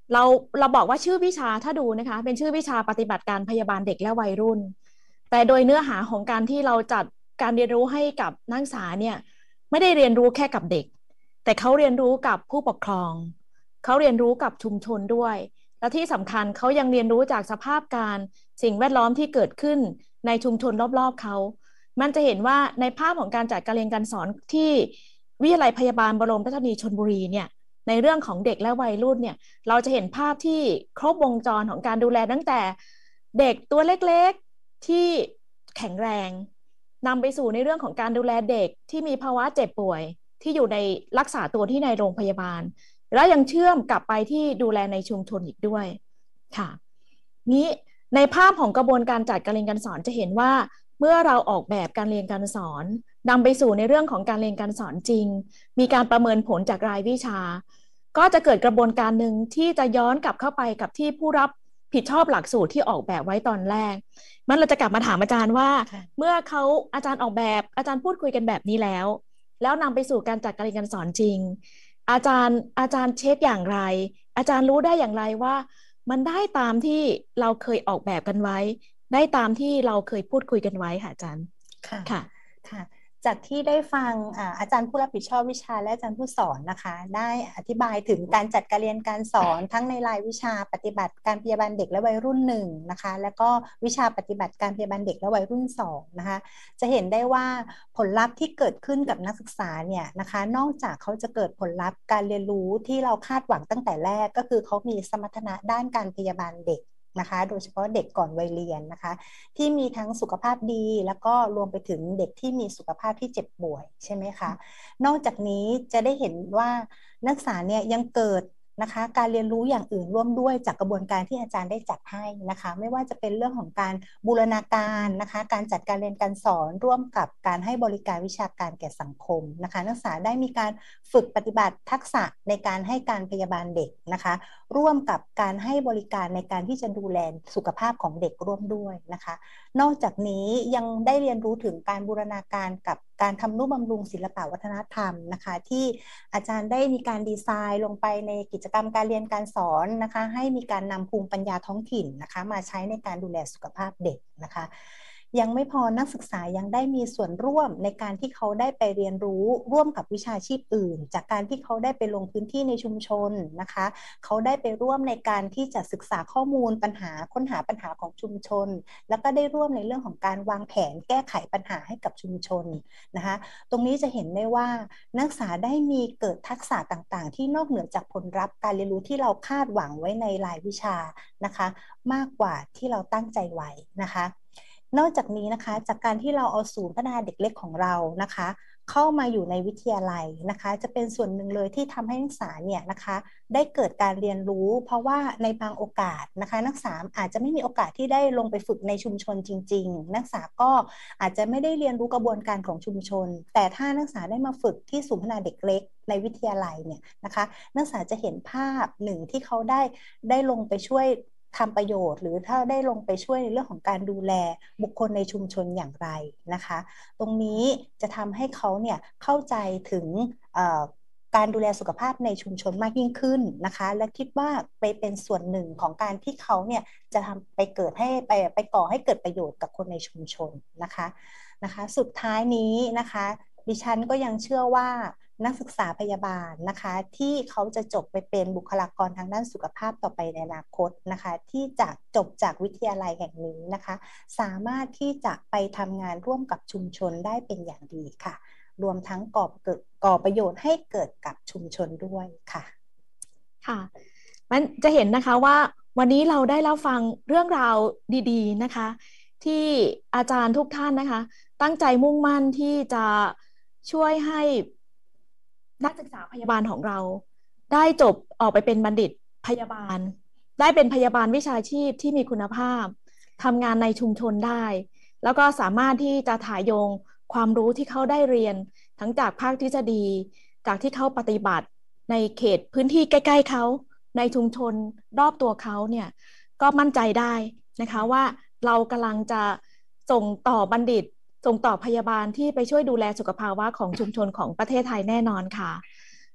เราเราบอกว่าชื่อวิชาถ้าดูนะคะเป็นชื่อวิชาปฏิบัติการพยาบาลเด็กและวัยรุ่นแต่โดยเนื้อหาของการที่เราจัดการเรียนรู้ให้กับนักศึกษาเนี่ยไม่ได้เรียนรู้แค่กับเด็กแต่เขาเรียนรู้กับผู้ปกครองเขาเรียนรู้กับชุมชนด้วยและที่สำคัญเขายังเรียนรู้จากสภาพการสิ่งแวดล้อมที่เกิดขึ้นในชุมชนรอบๆเขามันจะเห็นว่าในภาพของการจัดการเรียนการสอนที่วิทยาลัยพยาบาลบรมราชชนนีชลบุรีเนี่ยในเรื่องของเด็กและวัยรุ่นเนี่ยเราจะเห็นภาพที่ครบวงจรของการดูแลตั้งแต่เด็กตัวเล็กๆที่แข็งแรงนำไปสู่ในเรื่องของการดูแลเด็กที่มีภาวะเจ็บป่วยที่อยู่ในรักษาตัวที่ในโรงพยาบาลแล้วยังเชื่อมกลับไปที่ดูแลในชุมชนอีกด้วยค่ะนี้ในภาพของกระบวนการจัดการเรียนการสอนจะเห็นว่าเมื่อเราออกแบบการเรียนการสอนนำไปสู่ในเรื่องของการเรียนการสอนจริงมีการประเมินผลจากรายวิชาก็จะเกิดกระบวนการหนึ่งที่จะย้อนกลับเข้าไปกับที่ผู้รับผิดชอบหลักสูตรที่ออกแบบไว้ตอนแรกมันเราจะกลับมาถามอาจารย์ว่าเมื่อเขาอาจารย์ออกแบบอาจารย์พูดคุยกันแบบนี้แล้วแล้วนำไปสู่การจัดการเรียนการสอนจริงอาจารย์อาจารย์เช็คอย่างไรอาจารย์รู้ได้อย่างไรว่ามันได้ตามที่เราเคยออกแบบกันไว้ได้ตามที่เราเคยพูดคุยกันไว้ค่ะอาจารย์ค่ะค่ะค่ะจากที่ได้ฟัง อ, อาจารย์ผู้รับผิดชอบวิชาและอาจารย์ผู้สอนนะคะได้อธิบายถึงการจัดการเรียนการสอนทั้งในรายวิชาปฏิบัติการพยาบาลเด็กและวัยรุ่นหนึ่งนะคะแล้วก็วิชาปฏิบัติการพยาบาลเด็กและวัยรุ่นสองนะคะจะเห็นได้ว่าผลลัพธ์ที่เกิดขึ้นกับนักศึกษาเนี่ยนะคะนอกจากเขาจะเกิดผลลัพธ์การเรียนรู้ที่เราคาดหวังตั้งแต่แรกก็คือเขามีสมรรถนะด้านการพยาบาลเด็กนะคะโดยเฉพาะเด็กก่อนวัยเรียนนะคะที่มีทั้งสุขภาพดีแล้วก็รวมไปถึงเด็กที่มีสุขภาพที่เจ็บป่วยใช่ไหมคะนอกจากนี้จะได้เห็นว่านักศึกษาเนี่ยยังเกิดนะคะการเรียนรู้อย่างอื่นร่วมด้วยจากกระบวนการที่อาจารย์ได้จัดให้นะคะไม่ว่าจะเป็นเรื่องของการบูรณาการนะคะการจัดการเรียนการสอนร่วมกับการให้บริการวิชาการแก่สังคมนะคะนักศึกษาได้มีการฝึกปฏิบัติทักษะในการให้การพยาบาลเด็กนะคะร่วมกับการให้บริการในการที่จะดูแลสุขภาพของเด็กร่วมด้วยนะคะนอกจากนี้ยังได้เรียนรู้ถึงการบูรณาการกับการทำนุบำรุงศิลปวัฒนธรรมนะคะที่อาจารย์ได้มีการดีไซน์ลงไปในกิจกรรมการเรียนการสอนนะคะให้มีการนำภูมิปัญญาท้องถิ่นนะคะมาใช้ในการดูแลสุขภาพเด็กนะคะยังไม่พอนักศึกษายังได้มีส่วนร่วมในการที่เขาได้ไปเรียนรู้ร่วมกับวิชาชีพอื่นจากการที่เขาได้ไปลงพื้นที่ในชุมชนนะคะเขาได้ไปร่วมในการที่จะศึกษาข้อมูลปัญหาค้นหาปัญหาของชุมชนแล้วก็ได้ร่วมในเรื่องของการวางแผนแก้ไขปัญหาให้กับชุมชนนะคะตรงนี้จะเห็นได้ว่านักศึกษาได้มีเกิดทักษะต่างๆที่นอกเหนือจากผลลัพธ์การเรียนรู้ที่เราคาดหวังไว้ในรายวิชานะคะมากกว่าที่เราตั้งใจไว้นะคะนอกจากนี้นะคะจากการที่เราเอาศูนย์พัฒนาเด็กเล็กของเรานะคะเข้ามาอยู่ในวิทยาลัยนะคะจะเป็นส่วนหนึ่งเลยที่ทำให้นักศึกษาเนี่ยนะคะได้เกิดการเรียนรู้เพราะว่าในบางโอกาสนะคะนักศึกษาอาจจะไม่มีโอกาสที่ได้ลงไปฝึกในชุมชนจริงๆนักศึกษาก็อาจจะไม่ได้เรียนรู้กระบวนการของชุมชนแต่ถ้านักศึกษาได้มาฝึกที่ศูนย์พัฒนาเด็กเล็กในวิทยาลัยเนี่ยนะคะนักศึกษาจะเห็นภาพหนึ่งที่เขาได้ได้ลงไปช่วยทำประโยชน์หรือถ้าได้ลงไปช่วยในเรื่องของการดูแลบุคคลในชุมชนอย่างไรนะคะตรงนี้จะทำให้เขาเนี่ยเข้าใจถึงการดูแลสุขภาพในชุมชนมากยิ่งขึ้นนะคะและคิดว่าไปเป็นส่วนหนึ่งของการที่เขาเนี่ยจะทำไปเกิดให้ไปไปก่อให้เกิดประโยชน์กับคนในชุมชนนะคะนะคะสุดท้ายนี้นะคะดิฉันก็ยังเชื่อว่านักศึกษาพยาบาลนะคะที่เขาจะจบไปเป็นบุคลากรทางด้านสุขภาพต่อไปในอนาคตนะคะที่จะจบจากวิทยาลัยแห่งนี้นะคะสามารถที่จะไปทำงานร่วมกับชุมชนได้เป็นอย่างดีค่ะรวมทั้งก่อเกิดก่อประโยชน์ให้เกิดกับชุมชนด้วยค่ะค่ะมันจะเห็นนะคะว่าวันนี้เราได้รับฟังเรื่องราวดีๆนะคะที่อาจารย์ทุกท่านนะคะตั้งใจมุ่งมั่นที่จะช่วยให้นักศึกษาพยาบาลของเราได้จบออกไปเป็นบัณฑิตพยาบาลได้เป็นพยาบาลวิชาชีพที่มีคุณภาพทำงานในชุมชนได้แล้วก็สามารถที่จะถ่ายโยงความรู้ที่เขาได้เรียนทั้งจากภาคทฤษฎีจากที่เขาปฏิบัติในเขตพื้นที่ใกล้ๆเขาในชุมชนรอบตัวเขาเนี่ยก็มั่นใจได้นะคะว่าเรากำลังจะส่งต่อบัณฑิตส่งต่อพยาบาลที่ไปช่วยดูแลสุขภาวะของชุมชนของประเทศไทยแน่นอนค่ะ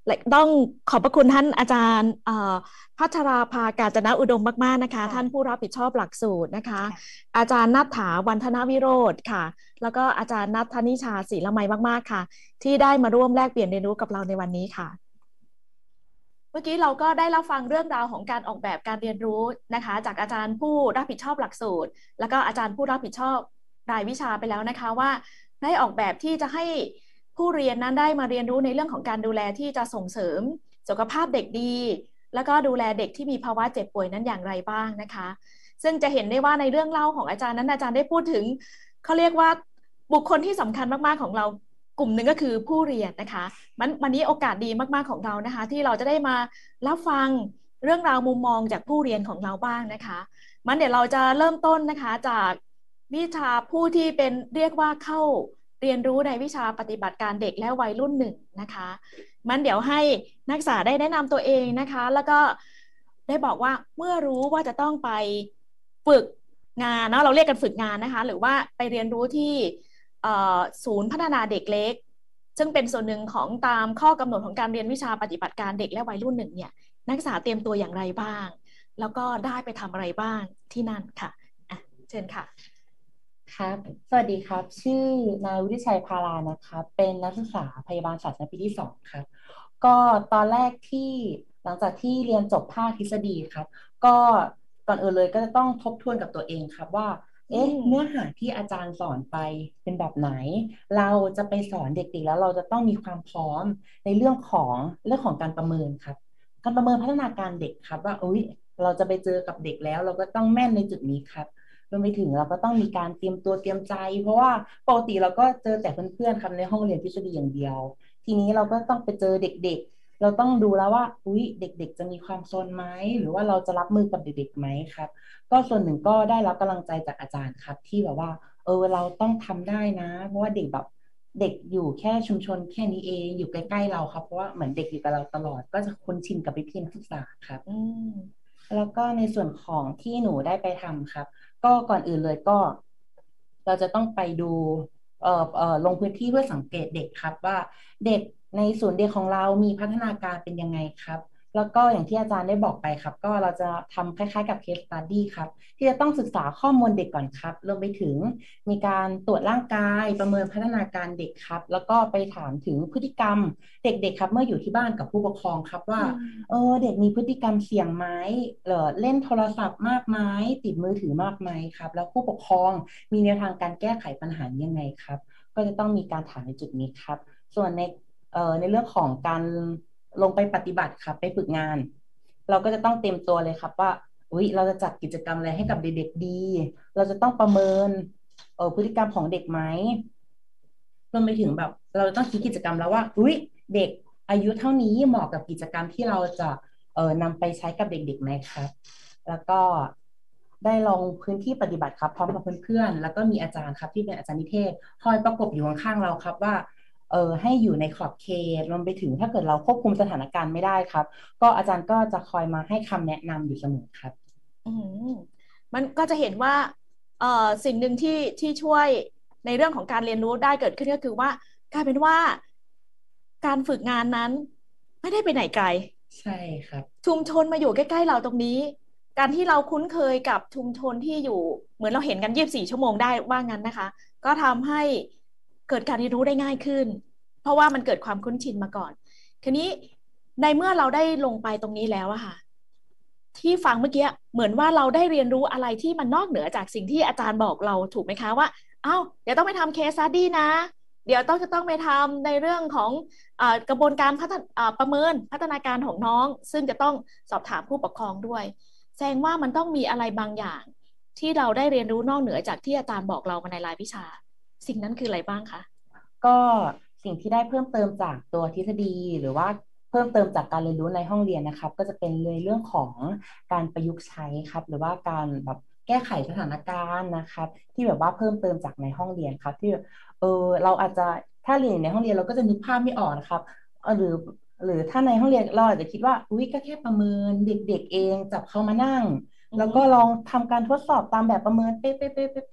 และต้องขอบพระคุณท่านอาจารย์พัชราภากาญจนอุดมมากๆนะคะท่านผู้รับผิดชอบหลักสูตรนะคะอาจารย์ณัฐฐาวันธนวิโรธค่ะแล้วก็อาจารย์ณัฐนิชาศรีละไมมากๆค่ะที่ได้มาร่วมแลกเปลี่ยนเรียนรู้กับเราในวันนี้ค่ะเมื่อกี้เราก็ได้รับฟังเรื่องราวของการออกแบบการเรียนรู้นะคะจากอาจารย์ผู้รับผิดชอบหลักสูตรแล้วก็อาจารย์ผู้รับผิดชอบรายวิชาไปแล้วนะคะว่าได้ออกแบบที่จะให้ผู้เรียนนั้นได้มาเรียนรู้ในเรื่องของการดูแลที่จะส่งเสริมสุขภาพเด็กดีแล้วก็ดูแลเด็กที่มีภาวะเจ็บป่วยนั้นอย่างไรบ้างนะคะซึ่งจะเห็นได้ว่าในเรื่องเล่าของอาจารย์นั้นอาจารย์ได้พูดถึงเขาเรียกว่าบุคคลที่สำคัญมากๆของเรากลุ่มหนึ่งก็คือผู้เรียนนะคะมันวันนี้โอกาสดีมากๆของเรานะคะที่เราจะได้มารับฟังเรื่องราวมุมมองจากผู้เรียนของเราบ้างนะคะมันเดี๋ยวเราจะเริ่มต้นนะคะจากวิชาผู้ที่เป็นเรียกว่าเข้าเรียนรู้ในวิชาปฏิบัติการเด็กและวัยรุ่นหนึ่งนะคะมันเดี๋ยวให้นักศึกษาได้แนะนำตัวเองนะคะแล้วก็ได้บอกว่าเมื่อรู้ว่าจะต้องไปฝึกงานเนาะเราเรียกกันฝึกงานนะคะหรือว่าไปเรียนรู้ที่ศูนย์พัฒนาเด็กเล็กซึ่งเป็นส่วนหนึ่งของตามข้อกำหนดของการเรียนวิชาปฏิบัติการเด็กและวัยรุ่นหนึ่งเนี่ยนักศึกษาเตรียมตัวอย่างไรบ้างแล้วก็ได้ไปทำอะไรบ้างที่นั่นค่ะอ่ะเชิญค่ะครับสวัสดีครับชื่อนายวุฒิชัยพารานะครับเป็นนักศึกษาพยาบาลศาสตร์ชั้นปีที่สองครับก็ตอนแรกที่หลังจากที่เรียนจบภาคทฤษฎีครับก็ก่อนอื่นเลยก็จะต้องทบทวนกับตัวเองครับว่าเอ๊ะเนื้อหาที่อาจารย์สอนไปเป็นแบบไหนเราจะไปสอนเด็กๆแล้วเราจะต้องมีความพร้อมในเรื่องของเรื่องของการประเมินครับการประเมินพัฒนาการเด็กครับว่าอุ๊ยเราจะไปเจอกับเด็กแล้วเราก็ต้องแม่นในจุดนี้ครับรวมไปถึงเราก็ต้องมีการเตรียมตัวเตรียมใจเพราะว่าปกติเราก็เจอแต่เพื่อนๆครับในห้องเรียนทฤษฎีอย่างเดียวทีนี้เราก็ต้องไปเจอเด็กๆเราต้องดูแล้วว่าอุ๊ยเด็กๆจะมีความซนไหมหรือว่าเราจะรับมือกับเด็กๆไหมครับก็ส่วนหนึ่งก็ได้รับกำลังใจจากอาจารย์ครับที่แบบว่าเออเราต้องทำได้นะเพราะว่าเด็กแบบเด็กอยู่แค่ชุมชนแค่นี้เองอยู่ใกล้ๆเราครับเพราะว่าเหมือนเด็กอยู่กับเราตลอดก็จะคุ้นชินกับพี่ๆนักศึกษาครับแล้วก็ในส่วนของที่หนูได้ไปทำครับก็ก่อนอื่นเลยก็เราจะต้องไปดูเอ่อเอ่อลงพื้นที่เพื่อสังเกตเด็กครับว่าเด็กในศูนย์เด็กของเรามีพัฒนาการเป็นยังไงครับแล้วก็อย่างที่อาจารย์ได้บอกไปครับก็เราจะทำคล้ายๆกับ case study ครับที่จะต้องศึกษาข้อมูลเด็กก่อนครับรวมไปถึงมีการตรวจร่างกายประเมินพัฒนาการเด็กครับแล้วก็ไปถามถึงพฤติกรรมเด็กๆครับเมื่ออยู่ที่บ้านกับผู้ปกครองครับว่าเออเด็กมีพฤติกรรมเสี่ยงไหมเออเล่นโทรศัพท์มากไหมติดมือถือมากไหมครับแล้วผู้ปกครองมีแนวทางการแก้ไขปัญหายังไงครับก็จะต้องมีการถามในจุดนี้ครับส่วนในเอ่อในเรื่องของการลงไปปฏิบัติครับไปฝึกงานเราก็จะต้องเตรียมตัวเลยครับว่าอุ๊ยเราจะจัดกิจกรรมอะไรให้กับเด็กๆดีเราจะต้องประเมินเอ่อพฤติกรรมของเด็กไหมรวมไปถึงแบบเราต้องคิดกิจกรรมแล้วว่าอุ๊ยเด็กอายุเท่านี้เหมาะกับกิจกรรมที่เราจะเอ่อนำไปใช้กับเด็กๆไหมครับแล้วก็ได้ลองพื้นที่ปฏิบัติครับพร้อมกับเพื่อนๆแล้วก็มีอาจารย์ครับที่เป็นอาจารย์นิเทศคอยประกบอยู่ข้างๆเราครับว่าเออให้อยู่ในขอบเขตรวมไปถึงถ้าเกิดเราควบคุมสถานการณ์ไม่ได้ครับก็อาจารย์ก็จะคอยมาให้คำแนะนำอยู่เสมอครับอืมมันก็จะเห็นว่าเอ่อสิ่งหนึ่งที่ที่ช่วยในเรื่องของการเรียนรู้ได้เกิดขึ้นก็คือว่ากลายเป็นว่าการฝึกงานนั้นไม่ได้ไปไหนไกลใช่ครับชุมชนมาอยู่ใกล้ๆเราตรงนี้การที่เราคุ้นเคยกับชุมชนที่อยู่เหมือนเราเห็นกันยี่สิบสี่ชั่วโมงได้ว่างั้นนะคะก็ทำให้เกิดการเรียนรู้ได้ง่ายขึ้นเพราะว่ามันเกิดความคุ้นชินมาก่อนทีนี้ในเมื่อเราได้ลงไปตรงนี้แล้วอะค่ะที่ฟังเมื่อกี้เหมือนว่าเราได้เรียนรู้อะไรที่มันนอกเหนือจากสิ่งที่อาจารย์บอกเราถูกไหมคะว่าเอ้าเดี๋ยวต้องไปทำเคสสตั๊ดดี้นะเดี๋ยวต้องจะต้องไปทำในเรื่องของเอ่อกระบวนการพัฒนาประเมินพัฒนาการของน้องซึ่งจะต้องสอบถามผู้ปกครองด้วยแสดงว่ามันต้องมีอะไรบางอย่างที่เราได้เรียนรู้นอกเหนือจากที่อาจารย์บอกเรามาในรายวิชาสิ่งนั้นคืออะไรบ้างคะก็สิ่งที่ได้เพิ่มเติมจากตัวทฤษฎีหรือว่าเพิ่มเติมจากการเรียนรู้ในห้องเรียนนะครับก็จะเป็นในเรื่องของการประยุกต์ใช้ครับหรือว่าการแบบแก้ไขสถานการณ์นะครับที่แบบว่าเพิ่มเติมจากในห้องเรียนครับที่เออเราอาจจะถ้าเรียนในห้องเรียนเราก็จะนึกภาพไม่ออกนะครับหรือหรือถ้าในห้องเรียนเราอาจจะคิดว่าอุ้ยก็แค่ประเมินเด็กๆเองจับเขามานั่งแล้วก็ลองทำการทดสอบตามแบบประเมินเป๊ะ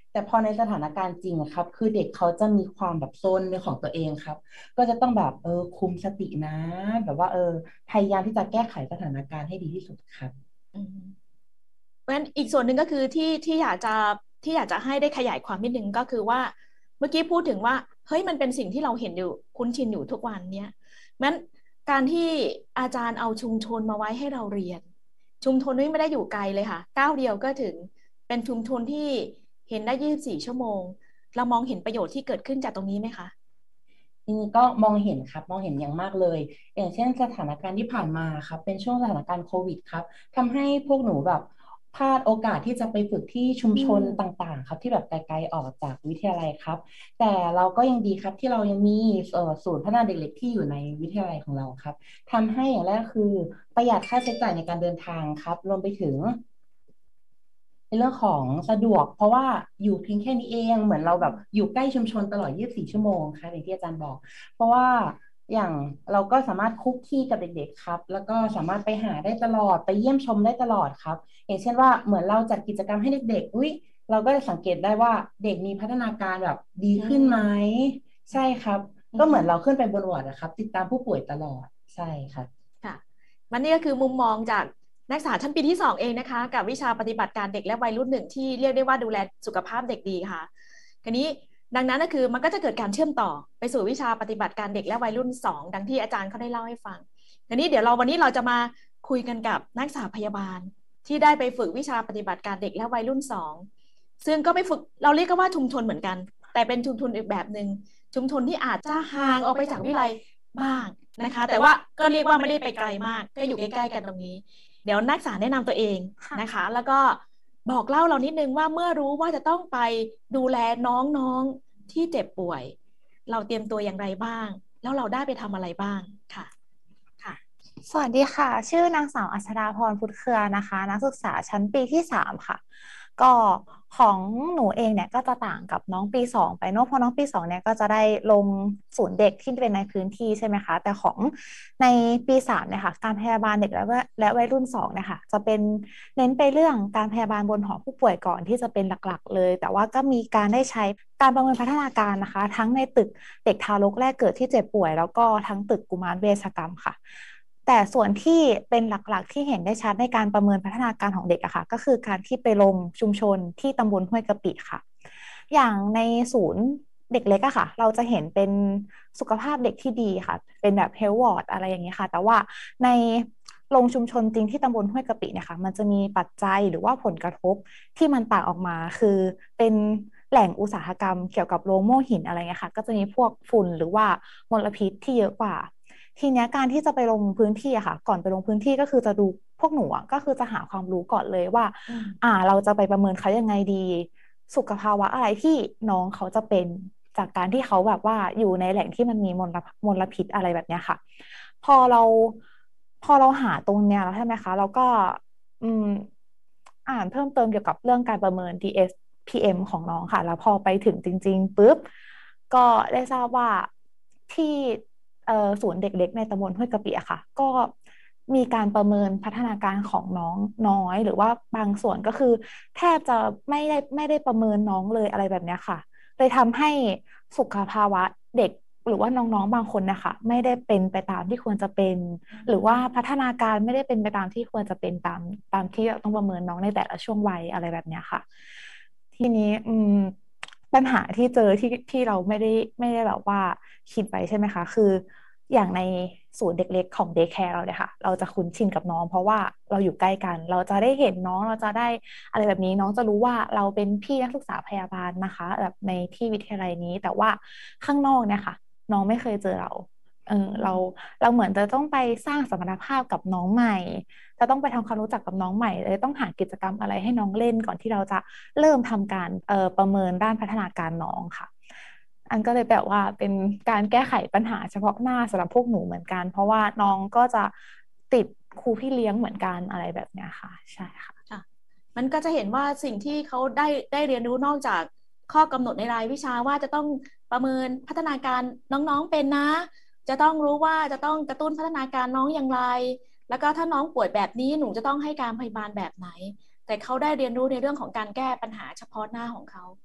แต่พอในสถานการณ์จริงอะครับคือเด็กเขาจะมีความแบบโซนในของตัวเองครับก็จะต้องแบบเออคุมสตินะแบบว่าเออพยายามที่จะแก้ไขสถานการณ์ให้ดีที่สุดครับอืมเพราะฉะนั้นอีกส่วนหนึ่งก็คือที่ที่อยากจะที่อยากจะให้ได้ขยายความนิดนึงก็คือว่าเมื่อกี้พูดถึงว่าเฮ้ยมันเป็นสิ่งที่เราเห็นอยู่คุ้นชินอยู่ทุกวันเนี้ยงั้นการที่อาจารย์เอาชุมชนมาไว้ให้เราเรียนชุมชนนี้ไม่ได้อยู่ไกลเลยค่ะก้าวเดียวก็ถึงเป็นชุมชนที่เห็นได้ยี่สิบสี่ชั่วโมงเรามองเห็นประโยชน์ที่เกิดขึ้นจากตรงนี้ไหมคะทีนี้ก็มองเห็นครับมองเห็นอย่างมากเลยอย่างเช่นสถานการณ์ที่ผ่านมาครับเป็นช่วงสถานการณ์โควิดครับทำให้พวกหนูแบบพลาดโอกาสที่จะไปฝึกที่ชุมอืชนมต่างๆครับที่แบบไกลๆออกจากวิทยาลัยครับแต่เราก็ยังดีครับที่เรายังมีเอ่อศูนย์พัฒนาเด็กเล็กที่อยู่ในวิทยาลัยของเราครับทำให้อย่างแรกคือประหยัดค่าใช้จ่ายในการเดินทางครับรวมไปถึง ในเรื่องของสะดวกเพราะว่าอยู่เพียงแค่นี้เองเหมือนเราแบบอยู่ใกล้ชุมชนตลอดยี่สิบสี่ชั่วโมงค่ะอย่างที่อาจารย์บอกเพราะว่าอย่างเราก็สามารถคุกคีกับเด็กๆครับแล้วก็สามารถไปหาได้ตลอดไปเยี่ยมชมได้ตลอดครับอย่างเช่นว่าเหมือนเราจัดกิจกรรมให้เด็กๆอุ้ยเราก็จะสังเกตได้ว่าเด็กมีพัฒนาการแบบดีอืขึ้นไหมมใช่ครับอืก็เหมือนเรามขึ้นไปบนวอร์ดนะครับติดตามผู้ป่วยตลอดใช่ครับค่ะมันนี่ก็คือมุมมองจากนักศึกษาชั้นปีที่สองเองนะคะกับวิชาปฏิบัติการเด็กและวัยรุ่นหนึ่งที่เรียกได้ว่าดูแลสุขภาพเด็กดีค่ะทีนี้ดังนั้นก็คือมันก็จะเกิดการเชื่อมต่อไปสู่วิชาปฏิบัติการเด็กและวัยรุ่นสองดังที่อาจารย์เขาได้เล่าให้ฟังทีนี้เดี๋ยวเราวันนี้เราจะมาคุยกันกับนักศึกษาพยาบาลที่ได้ไปฝึกวิชาปฏิบัติการเด็กและวัยรุ่นสองซึ่งก็ไปฝึกเราเรียกกันว่าชุมชนเหมือนกันแต่เป็นชุมชนอีกแบบหนึ่งชุมชนที่อาจจะห่างออกไปจากวิทยาลัย บ้างนะคะแต่ว่าก็เรียกว่าไม่ได้ไปไกลมากก็อยู่ใกล้ๆกันตรงนี้เดี๋ยวนักศึกษาแนะนำตัวเองนะคะแล้วก็บอกเล่าเรานิดนึงว่าเมื่อรู้ว่าจะต้องไปดูแลน้องๆที่เจ็บป่วยเราเตรียมตัวอย่างไรบ้างแล้วเราได้ไปทำอะไรบ้างค่ะค่ะสวัสดีค่ะชื่อนางสาวอัชราพรพุทธเครือนะคะนักศึกษาชั้นปีที่สามค่ะก็ของหนูเองเนี่ยก็จะต่างกับน้องปีสองไปเนอะเพราะน้องปีสองเนี่ยก็จะได้ลงศูนย์เด็กที่เป็นในพื้นที่ใช่ไหมคะแต่ของในปีสามเนี่ยค่ะการพยาบาลเด็กและและวัยรุ่นสองเนี่ยค่ะจะเป็นเน้นไปเรื่องการพยาบาลบนหอผู้ป่วยก่อนที่จะเป็นหลักๆเลยแต่ว่าก็มีการได้ใช้การประเมินพัฒนาการนะคะทั้งในตึกเด็กทารกแรกเกิดที่เจ็บป่วยแล้วก็ทั้งตึกกุมารเวชกรรมค่ะ แต่ส่วนที่เป็นหลักๆที่เห็นได้ชัดในการประเมินพัฒนาการของเด็กอะค่ะก็คือการที่ไปลงชุมชนที่ตำบลห้วยกะปิค่ะอย่างในศูนย์เด็กเล็กอะค่ะเราจะเห็นเป็นสุขภาพเด็กที่ดีค่ะเป็นแบบเฮลท์วอร์ดอะไรอย่างนี้ค่ะแต่ว่าในลงชุมชนจริงที่ตำบลห้วยกะปิเนี่ยค่ะมันจะมีปัจจัยหรือว่าผลกระทบที่มันต่างออกมาคือเป็นแหล่งอุตสาหกรรมเกี่ยวกับโลงโม่หินอะไรเงี้ยค่ะก็จะมีพวกฝุ่นหรือว่ามลพิษที่เยอะกว่า ทีเนี้ยการที่จะไปลงพื้นที่อะค่ะก่อนไปลงพื้นที่ก็คือจะดูพวกหนูอะก็คือจะหาความรู้ก่อนเลยว่าอ่าเราจะไปประเมินเขายังไงดีสุขภาวะอะไรที่น้องเขาจะเป็นจากการที่เขาแบบว่าอยู่ในแหล่งที่มันมีมลมลพิษอะไรแบบเนี้ยค่ะพอเราพอเราหาตรงเนี้ยแล้วใช่ไหมคะเราก็อืมอ่านเพิ่มเติมเกี่ยวกับเรื่องการประเมิน ดี เอส พี เอ็ม ของน้องค่ะแล้วพอไปถึงจริงๆปุ๊บก็ได้ทราบว่าที่ เอ่อศูนย์เด็กเล็กในตำบลห้วยกะปิอะค่ะก็มีการประเมินพัฒนาการของน้องน้อยหรือว่าบางส่วนก็คือแทบจะไม่ได้ไม่ได้ประเมินน้องเลยอะไรแบบเนี้ยค่ะเลยทำให้สุขภาวะเด็กหรือว่าน้องๆบางคนนะคะไม่ได้เป็นไปตามที่ควรจะเป็นหรือว่าพัฒนาการไม่ได้เป็นไปตามที่ควรจะเป็นตามตามที่ต้องประเมินน้องในแต่ละช่วงวัยอะไรแบบเนี้ยค่ะทีนี้อืม ปัญหาที่เจอที่ที่เราไม่ได้ไม่ได้แบบว่าคิดไปใช่ไหมคะคืออย่างในศูนย์เด็กเล็กของเดย์แคร์เราเนี่ยค่ะเราจะคุ้นชินกับน้องเพราะว่าเราอยู่ใกล้กันเราจะได้เห็นน้องเราจะได้อะไรแบบนี้น้องจะรู้ว่าเราเป็นพี่นักศึกษาพยาบาลนะคะแบบในที่วิทยาลัยนี้แต่ว่าข้างนอกเนี่ยค่ะน้องไม่เคยเจอเราเออเราเราเหมือนจะต้องไปสร้างสมรรถภาพกับน้องใหม่ จะต้องไปทำความรู้จักกับน้องใหม่เลยต้องหากิจกรรมอะไรให้น้องเล่นก่อนที่เราจะเริ่มทำการเอ่อประเมินด้านพัฒนาการน้องค่ะอันก็เลยแบบว่าเป็นการแก้ไขปัญหาเฉพาะหน้าสำหรับพวกหนูเหมือนกันเพราะว่าน้องก็จะติดครูพี่เลี้ยงเหมือนกันอะไรแบบเนี้ยค่ะใช่ค่ะค่ะมันก็จะเห็นว่าสิ่งที่เขาได้ได้เรียนรู้นอกจากข้อกำหนดในรายวิชาว่าจะต้องประเมินพัฒนาการน้องๆเป็นนะจะต้องรู้ว่าจะต้องกระตุ้นพัฒนาการน้องอย่างไรแล้วก็ถ้าน้องป่วยแบบนี้หนูจะต้องให้การพยาบาลแบบไหนแต่เขาได้เรียนรู้ในเรื่องของการแก้ปัญหาเฉพาะหน้าของเขา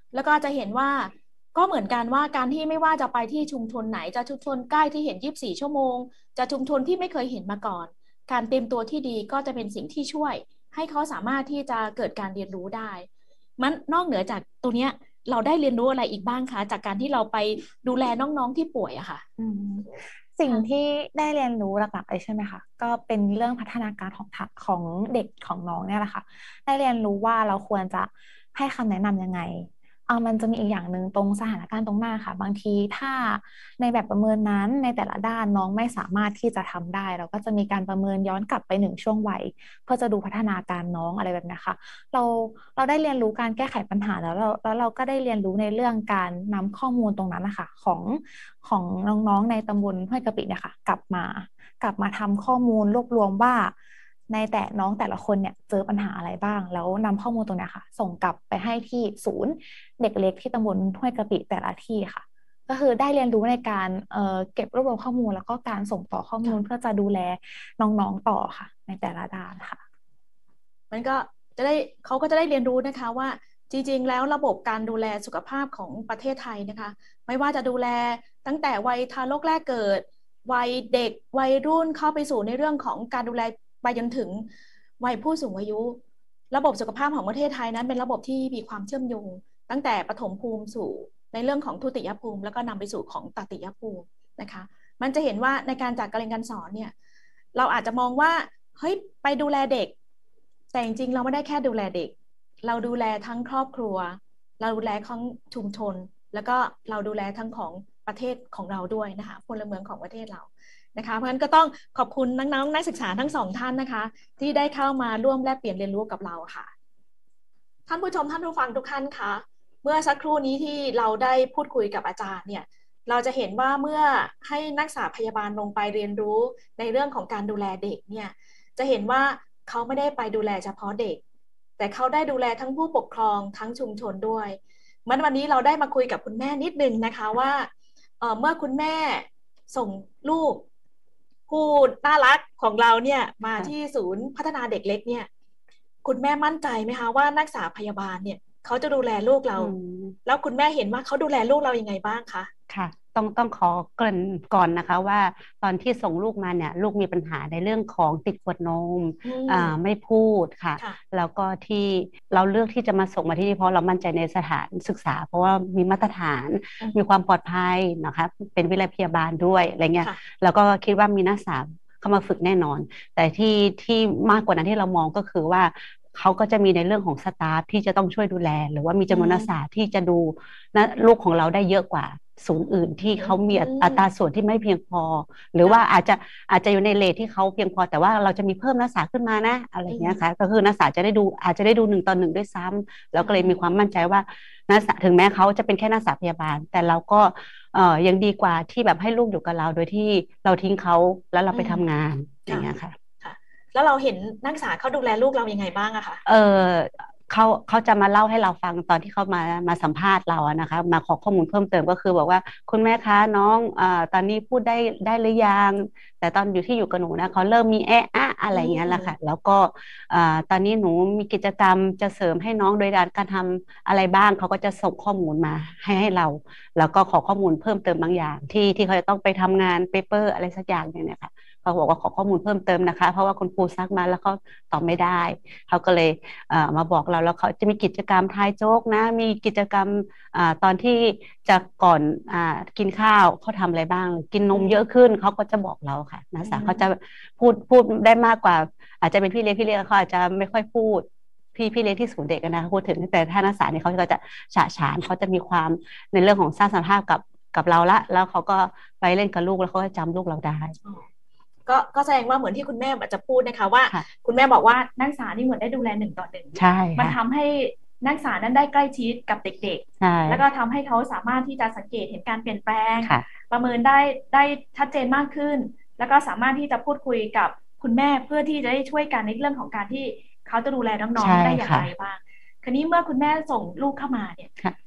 แล้วก็จะเห็นว่าก็เหมือนกันว่าการที่ไม่ว่าจะไปที่ชุมชนไหนจะชุมชนใกล้ที่เห็นยี่สิบสี่ชั่วโมงจะชุมชนที่ไม่เคยเห็นมาก่อนการเตรียมตัวที่ดีก็จะเป็นสิ่งที่ช่วยให้เขาสามารถที่จะเกิดการเรียนรู้ได้มันนอกเหนือจากตัวเนี้ยเราได้เรียนรู้อะไรอีกบ้างคะจากการที่เราไปดูแลน้องๆที่ป่วยอะค่ะสิ่งที่ได้เรียนรู้หลักๆเลยใช่ไหมคะก็เป็นเรื่องพัฒนาการของของเด็กของน้องเนี่ยแหละค่ะได้เรียนรู้ว่าเราควรจะให้คำแนะนำยังไงเอามันจะมีอีกอย่างหนึ่งตรงสถานการณ์ตรงหน้าค่ะบางทีถ้าในแบบประเมินนั้นในแต่ละด้านน้องไม่สามารถที่จะทำได้เราก็จะมีการประเมินย้อนกลับไปหนึ่งช่วงวัยเพื่อจะดูพัฒนาการน้องอะไรแบบนี้ค่ะเราเราได้เรียนรู้การแก้ไขปัญหาแล้วเราแล้วเราก็ได้เรียนรู้ในเรื่องการนำข้อมูลตรงนั้นนะคะของของน้องๆในตำบลห้วยกะปิเนี่ยค่ะกลับมากลับมาทำข้อมูลรวบรวมว่าในแต่น้องแต่ละคนเนี่ยเจอปัญหาอะไรบ้างแล้วนำข้อมูลตรงนี้ค่ะส่งกลับไปให้ที่ศูนย์เด็กเล็กที่ตำบลห้วยกะปิแต่ละที่ค่ะก็คือได้เรียนรู้ในการเอ่อเก็บรวบรวมข้อมูลแล้วก็การส่งต่อข้อมูลเพื่อจะดูแลน้องๆต่อค่ะในแต่ละด้านค่ะมันก็จะได้เขาก็จะได้เรียนรู้นะคะว่าจริงๆแล้วระบบการดูแลสุขภาพของประเทศไทยนะคะไม่ว่าจะดูแลตั้งแต่วัยทารกแรกเกิดวัยเด็กวัยรุ่นเข้าไปสู่ในเรื่องของการดูแลไปจนถึงวัยผู้สูงอายุระบบสุขภาพของประเทศไทยนั้นเป็นระบบที่มีความเชื่อมโยงตั้งแต่ปฐมภูมิสู่ในเรื่องของทุติยภูมิแล้วก็นำไปสู่ของตติยภูมินะคะมันจะเห็นว่าในการจัดการเรียนการสอนเนี่ยเราอาจจะมองว่าเฮ้ยไปดูแลเด็กแต่จริงๆเราไม่ได้แค่ดูแลเด็กเราดูแลทั้งครอบครัวเราดูแลทั้งชุมชนแล้วก็เราดูแลทั้งของประเทศของเราด้วยนะคะพลเมืองของประเทศเรานะคะเพราะฉะนั้นก็ต้องขอบคุณน้องๆนักศึกษาทั้งสองท่านนะคะที่ได้เข้ามาร่วมแลกเปลี่ยนเรียนรู้กับเราค่ะท่านผู้ชมท่านผู้ฟังทุกท่านคะเมื่อสักครู่นี้ที่เราได้พูดคุยกับอาจารย์เนี่ยเราจะเห็นว่าเมื่อให้นักศึกษาพยาบาลลงไปเรียนรู้ในเรื่องของการดูแลเด็กเนี่ยจะเห็นว่าเขาไม่ได้ไปดูแลเฉพาะเด็กแต่เขาได้ดูแลทั้งผู้ปกครองทั้งชุมชนด้วยเมื่อวันนี้เราได้มาคุยกับคุณแม่นิดนึงนะคะว่า เอ่อ เมื่อคุณแม่ส่งลูกผู้น่ารักของเราเนี่ยมาที่ศูนย์พัฒนาเด็กเล็กเนี่ยคุณแม่มั่นใจไหมคะว่านักศึกษาพยาบาลเนี่ยเขาจะดูแลลูกเราแล้วคุณแม่เห็นว่าเขาดูแลลูกเรายังไงบ้างคะค่ะต้องต้องขอเกริ่นก่อนนะคะว่าตอนที่ส่งลูกมาเนี่ยลูกมีปัญหาในเรื่องของติดขวดนมอ่าไม่พูดค่ะแล้วก็ที่เราเลือกที่จะมาส่งมาที่นี่เพราะเรามั่นใจในสถานศึกษาเพราะว่ามีมาตรฐานมีความปลอดภัยนะคะเป็นวิทยาลัยพยาบาลด้วยอะไรเงี้ยแล้วก็คิดว่ามีนักศึกษาเข้ามาฝึกแน่นอนแต่ที่ที่มากกว่านั้นที่เรามองก็คือว่าเขาก็จะมีในเรื่องของสตาฟที่จะต้องช่วยดูแลหรือว่ามีจำนวนนักศึกษาที่จะดูนะลูกของเราได้เยอะกว่าศูนย์อื่นที่เขามีอัตราส่วนที่ไม่เพียงพอหรือว่าอาจจะอาจจะอยู่ในเรทที่เขาเพียงพอแต่ว่าเราจะมีเพิ่มนักศึกษาขึ้นมานะอะไรเงี้ยค่ะก็คือนักศึกษาจะได้ดูอาจจะได้ดูหนึ่งต่อหนึ่งด้วยซ้ำแล้วก็เลยมีความมั่นใจว่านักศึกษาถึงแม้เขาจะเป็นแค่นักศึกษาพยาบาลแต่เราก็เอ่อยังดีกว่าที่แบบให้ลูกอยู่กับเราโดยที่เราทิ้งเขาแล้วเราไปทำงานอย่างเงี้ยค่ะแล้วเราเห็นนักศึกษาเขาดูแลลูกเรายังไงบ้างอะคะเออเขาเขาจะมาเล่าให้เราฟังตอนที่เขามามาสัมภาษณ์เราอะนะคะมาขอข้อมูลเพิ่มเติมก็คือบอกว่าคุณแม่คะน้องอ่าตอนนี้พูดได้ได้หรือยังแต่ตอนอยู่ที่อยู่กับหนูนะเขาเริ่มมีแอะอะอะไรเงี้ยแหละค่ะแล้วก็อ่าตอนนี้หนูมีกิจกรรมจะเสริมให้น้องโดยการทำอะไรบ้างเขาก็จะส่งข้อมูลมาให้ให้เราแล้วก็ขอข้อมูลเพิ่มเติมบางอย่างที่ที่เขาจะต้องไปทำงานเปเปอร์อะไรสักอย่างเนี่ยค่ะเขาบอกว่าขอข้อมูลเพิ่มเติมนะคะเพราะว่าคุณครูซักมาแล้วเขาตอบไม่ได้เขาก็เลยเอ่อมาบอกเราแล้วเขาจะมีกิจกรรมทายโจ๊กนะมีกิจกรรมอ่าตอนที่จะก่อนอ่ากินข้าวเขาทำอะไรบ้างกินนมเยอะขึ้นเขาก็จะบอกเราค่ะนักศึกษาเขาจะพูดพูดได้มากกว่าอาจจะเป็นพี่เลี้ยงพี่เลี้ยงเขาอาจจะไม่ค่อยพูดพี่พี่เลี้ยงที่ศูนย์เด็กนะพูดถึงแต่ถ้านักศึกษาเนี่ยเขาก็จะฉะฉานเขาจะมีความในเรื่องของสร้างสัมพันธ์กับกับเราละแล้วเขาก็ไปเล่นกับลูกแล้วเขาก็จำลูกเราได้ก็ก็แสดงว่าเหมือนที่คุณแม่จะพูดนะคะว่าคุณแม่บอกว่านักศึกษานี่เหมือนได้ดูแลหนึ่งต่อหนึ่งใช่มันทำให้นักศึกษานั้นได้ใกล้ชิดกับเด็กๆแล้วก็ทำให้เขาสามารถที่จะสังเกตเห็นการเปลี่ยนแปลงประเมินได้ได้ชัดเจนมากขึ้นแล้วก็สามารถที่จะพูดคุยกับคุณแม่เพื่อที่จะได้ช่วยกันในเรื่องของการที่เขาจะดูแลน้องๆได้อย่างไรบ้างคราวนี้เมื่อคุณแม่ส่งลูกเข้ามาเนี่ย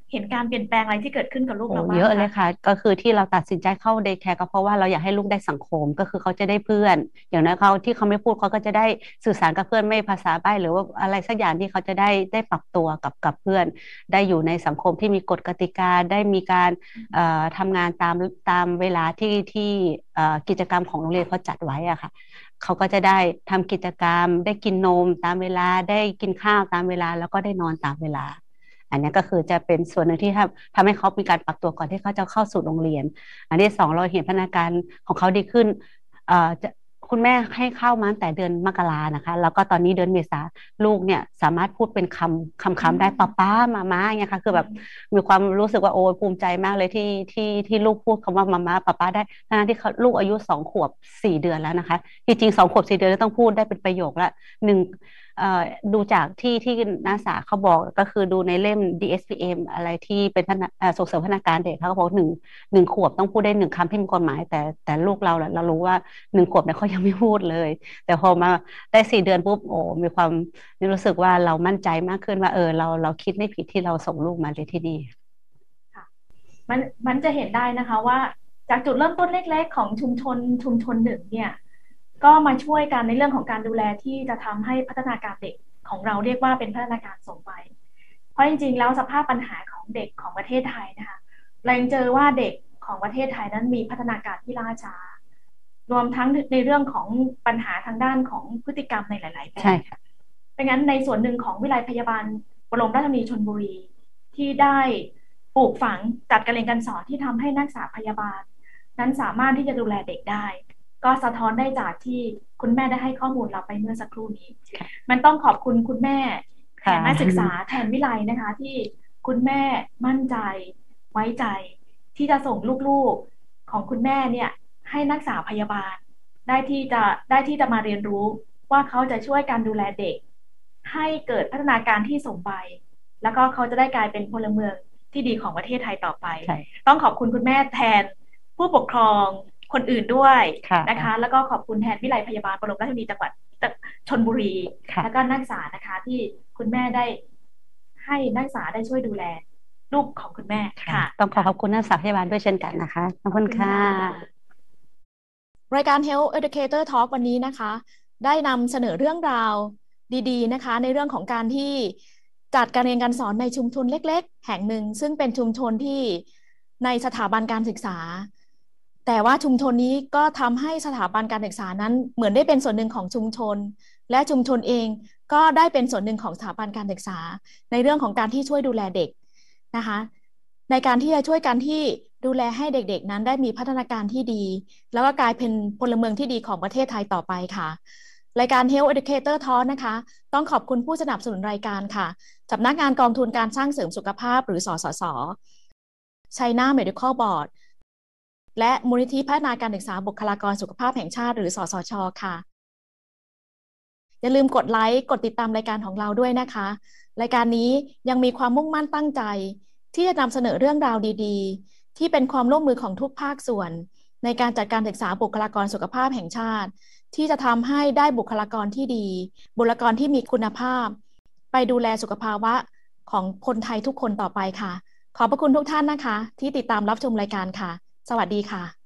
เห็นการเปลี่ยนแปลงอะไรที่เกิดขึ้นกับลูกโอ้เราบ้างเยอะเลคะยค่ะ ก็คือที่เราตัดสินใจเข้าเดย์แคร์ก็เพราะว่าเราอยากให้ลูกได้สังคม ก็คือเขาจะได้เพื่อน อย่างน้อยเขาที่เขาไม่พูดเขาก็จะได้สื่อสารกับเพื่อนไม่ภาษาใบ้หรือว่าอะไรสักอย่างที่เขาจะได้ได้ปรับตัวกับกับเพื่อน ได้อยู่ในสังคมที่มีกฎกติกา ได้มีการเอ่อทำงานตามตามเวลาที่ที่เอ่อกิจกรรมของโรงเรียนเขาจัดไว้อะค่ะเขาก็จะได้ทำกิจกรรม ได้กินนมตามเวลา ได้กินข้าวตามเวลา แล้วก็ได้นอนตามเวลา อันนี้ก็คือจะเป็นส่วนหนึ่งที่ทำทำให้เขามีการปรับตัวก่อนที่เขาจะเข้าสู่โรงเรียน อันที่สองเราเห็นพัฒนาการของเขาดีขึ้นเอ่อจะคุณแม่ให้เข้ามาตั้งแต่เดือนมกรานะคะ แล้วก็ตอนนี้เดือนเมษาลูกเนี่ยสามารถพูดเป็นคำคำคำได้ป้าป้ามาม่าอย่างเงี้ยค่ะคือแบบมีความรู้สึกว่าโอ้ภูมิใจมากเลยที่ที่ที่ลูกพูดคำว่ามาม่าป้าป้าได้ทั้งที่เขาลูกอายุสองขวบสี่เดือนแล้วนะคะจริงๆสองขวบสี่เดือนต้องพูดได้เป็นประโยคละหนึ่งเอ่อดูจากที่ที่นักศึกษาเขาบอกก็คือดูในเล่ม ดี เอส พี เอ็ม อะไรที่เป็นพัฒนาเอ่อส่งเสริมพัฒนาการเด็กเขาก็บอกหนึ่งหนึ่งขวบต้องพูดได้หนึ่งคำที่มีความหมายแต่แต่ลูกเราแหละเรารู้ว่าหนึ่งขวบเนี่ยเขายังไม่พูดเลย แต่พอมาได้สี่เดือนปุ๊บโอ้มีความรู้สึกว่าเรามั่นใจมากขึ้นว่าเออเราเราคิดไม่ผิดที่เราส่งลูกมาเรียนที่นี่ค่ะมันมันจะเห็นได้นะคะว่าจากจุดเริ่มต้นเล็กๆของชุมชนชุมชนหนึ่งเนี่ยก็มาช่วยกันในเรื่องของการดูแลที่จะทำให้พัฒนาการเด็กของเราเรียกว่าเป็นพัฒนาการสมวัยเพราะจริงๆแล้วสภาพปัญหาของเด็กของประเทศไทยนะคะเรายังเจอว่าเด็กของประเทศไทยนั้นมีพัฒนาการที่ล่าช้ารวมทั้งในเรื่องของปัญหาทางด้านของพฤติกรรมในหลายๆแบบใช่ค่ะดังนั้นในส่วนหนึ่งของวิทยาลัยพยาบาลบรมราชชนนีชลบุรีที่ได้ปลูกฝังจัดการเรียนการสอนที่ทำให้นักศึกษาพยาบาลนั้นสามารถที่จะดูแลเด็กได้ก็สะท้อนได้จากที่คุณแม่ได้ให้ข้อมูลเราไปเมื่อสักครู่นี้มันต้องขอบคุณคุณแม่แทนนักศึกษาแทนวิไลนะคะที่คุณแม่มั่นใจไว้ใจที่จะส่งลูกๆของคุณแม่เนี่ยให้นักศึกษาพยาบาลได้ที่จะได้ที่จะมาเรียนรู้ว่าเขาจะช่วยการดูแลเด็กให้เกิดพัฒนาการที่สมวัยแล้วก็เขาจะได้กลายเป็นพลเมืองที่ดีของประเทศไทยต่อไปต้องขอบคุณคุณแม่แทนผู้ปกครองคนอื่นด้วยนะคะแล้วก็ขอบคุณแทนวิทยาลัยพยาบาลบรมราชชนนีจังหวัดชลบุรีแล้วก็นักศึกษานะคะที่คุณแม่ได้ให้นักศึกษาได้ช่วยดูแลลูกของคุณแม่ค่ะต้องขอขอบคุณนักศึกษาพยาบาลด้วยเช่นกันนะคะขอบคุณค่ะรายการ Health Educator Talk วันนี้นะคะได้นำเสนอเรื่องราวดีๆนะคะในเรื่องของการที่จัดการเรียนการสอนในชุมชนเล็กๆแห่งหนึ่งซึ่งเป็นชุมชนที่ในสถาบันการศึกษาแต่ว่าชุมชนนี้ก็ทำให้สถาบันการศึกษานั้นเหมือนได้เป็นส่วนหนึ่งของชุมชนและชุมชนเองก็ได้เป็นส่วนหนึ่งของสถาบันการศึกษาในเรื่องของการที่ช่วยดูแลเด็กนะคะในการที่จะช่วยกันที่ดูแลให้เด็กๆนั้นได้มีพัฒนาการที่ดีแล้วก็กลายเป็นพลเมืองที่ดีของประเทศไทยต่อไปค่ะรายการ Health Educator Talk นะคะต้องขอบคุณผู้สนับสนุนรายการค่ะสำนักงานกองทุนการสร้างเสริมสุขภาพหรือสสส China Medical Board และมูลนิธิพัฒนาการศึกษาบุคลากรสุขภาพแห่งชาติหรือสสช.ค่ะอย่าลืมกดไลค์กดติดตามรายการของเราด้วยนะคะรายการนี้ยังมีความมุ่งมั่นตั้งใจที่จะนำเสนอเรื่องราวดีๆที่เป็นความร่วมมือของทุกภาคส่วนในการจัดการศึกษาบุคลากรสุขภาพแห่งชาติที่จะทำให้ได้บุคลากรที่ดีบุคลากรที่มีคุณภาพไปดูแลสุขภาวะของคนไทยทุกคนต่อไปค่ะขอบพระคุณทุกท่านนะคะที่ติดตามรับชมรายการค่ะสวัสดีค่ะ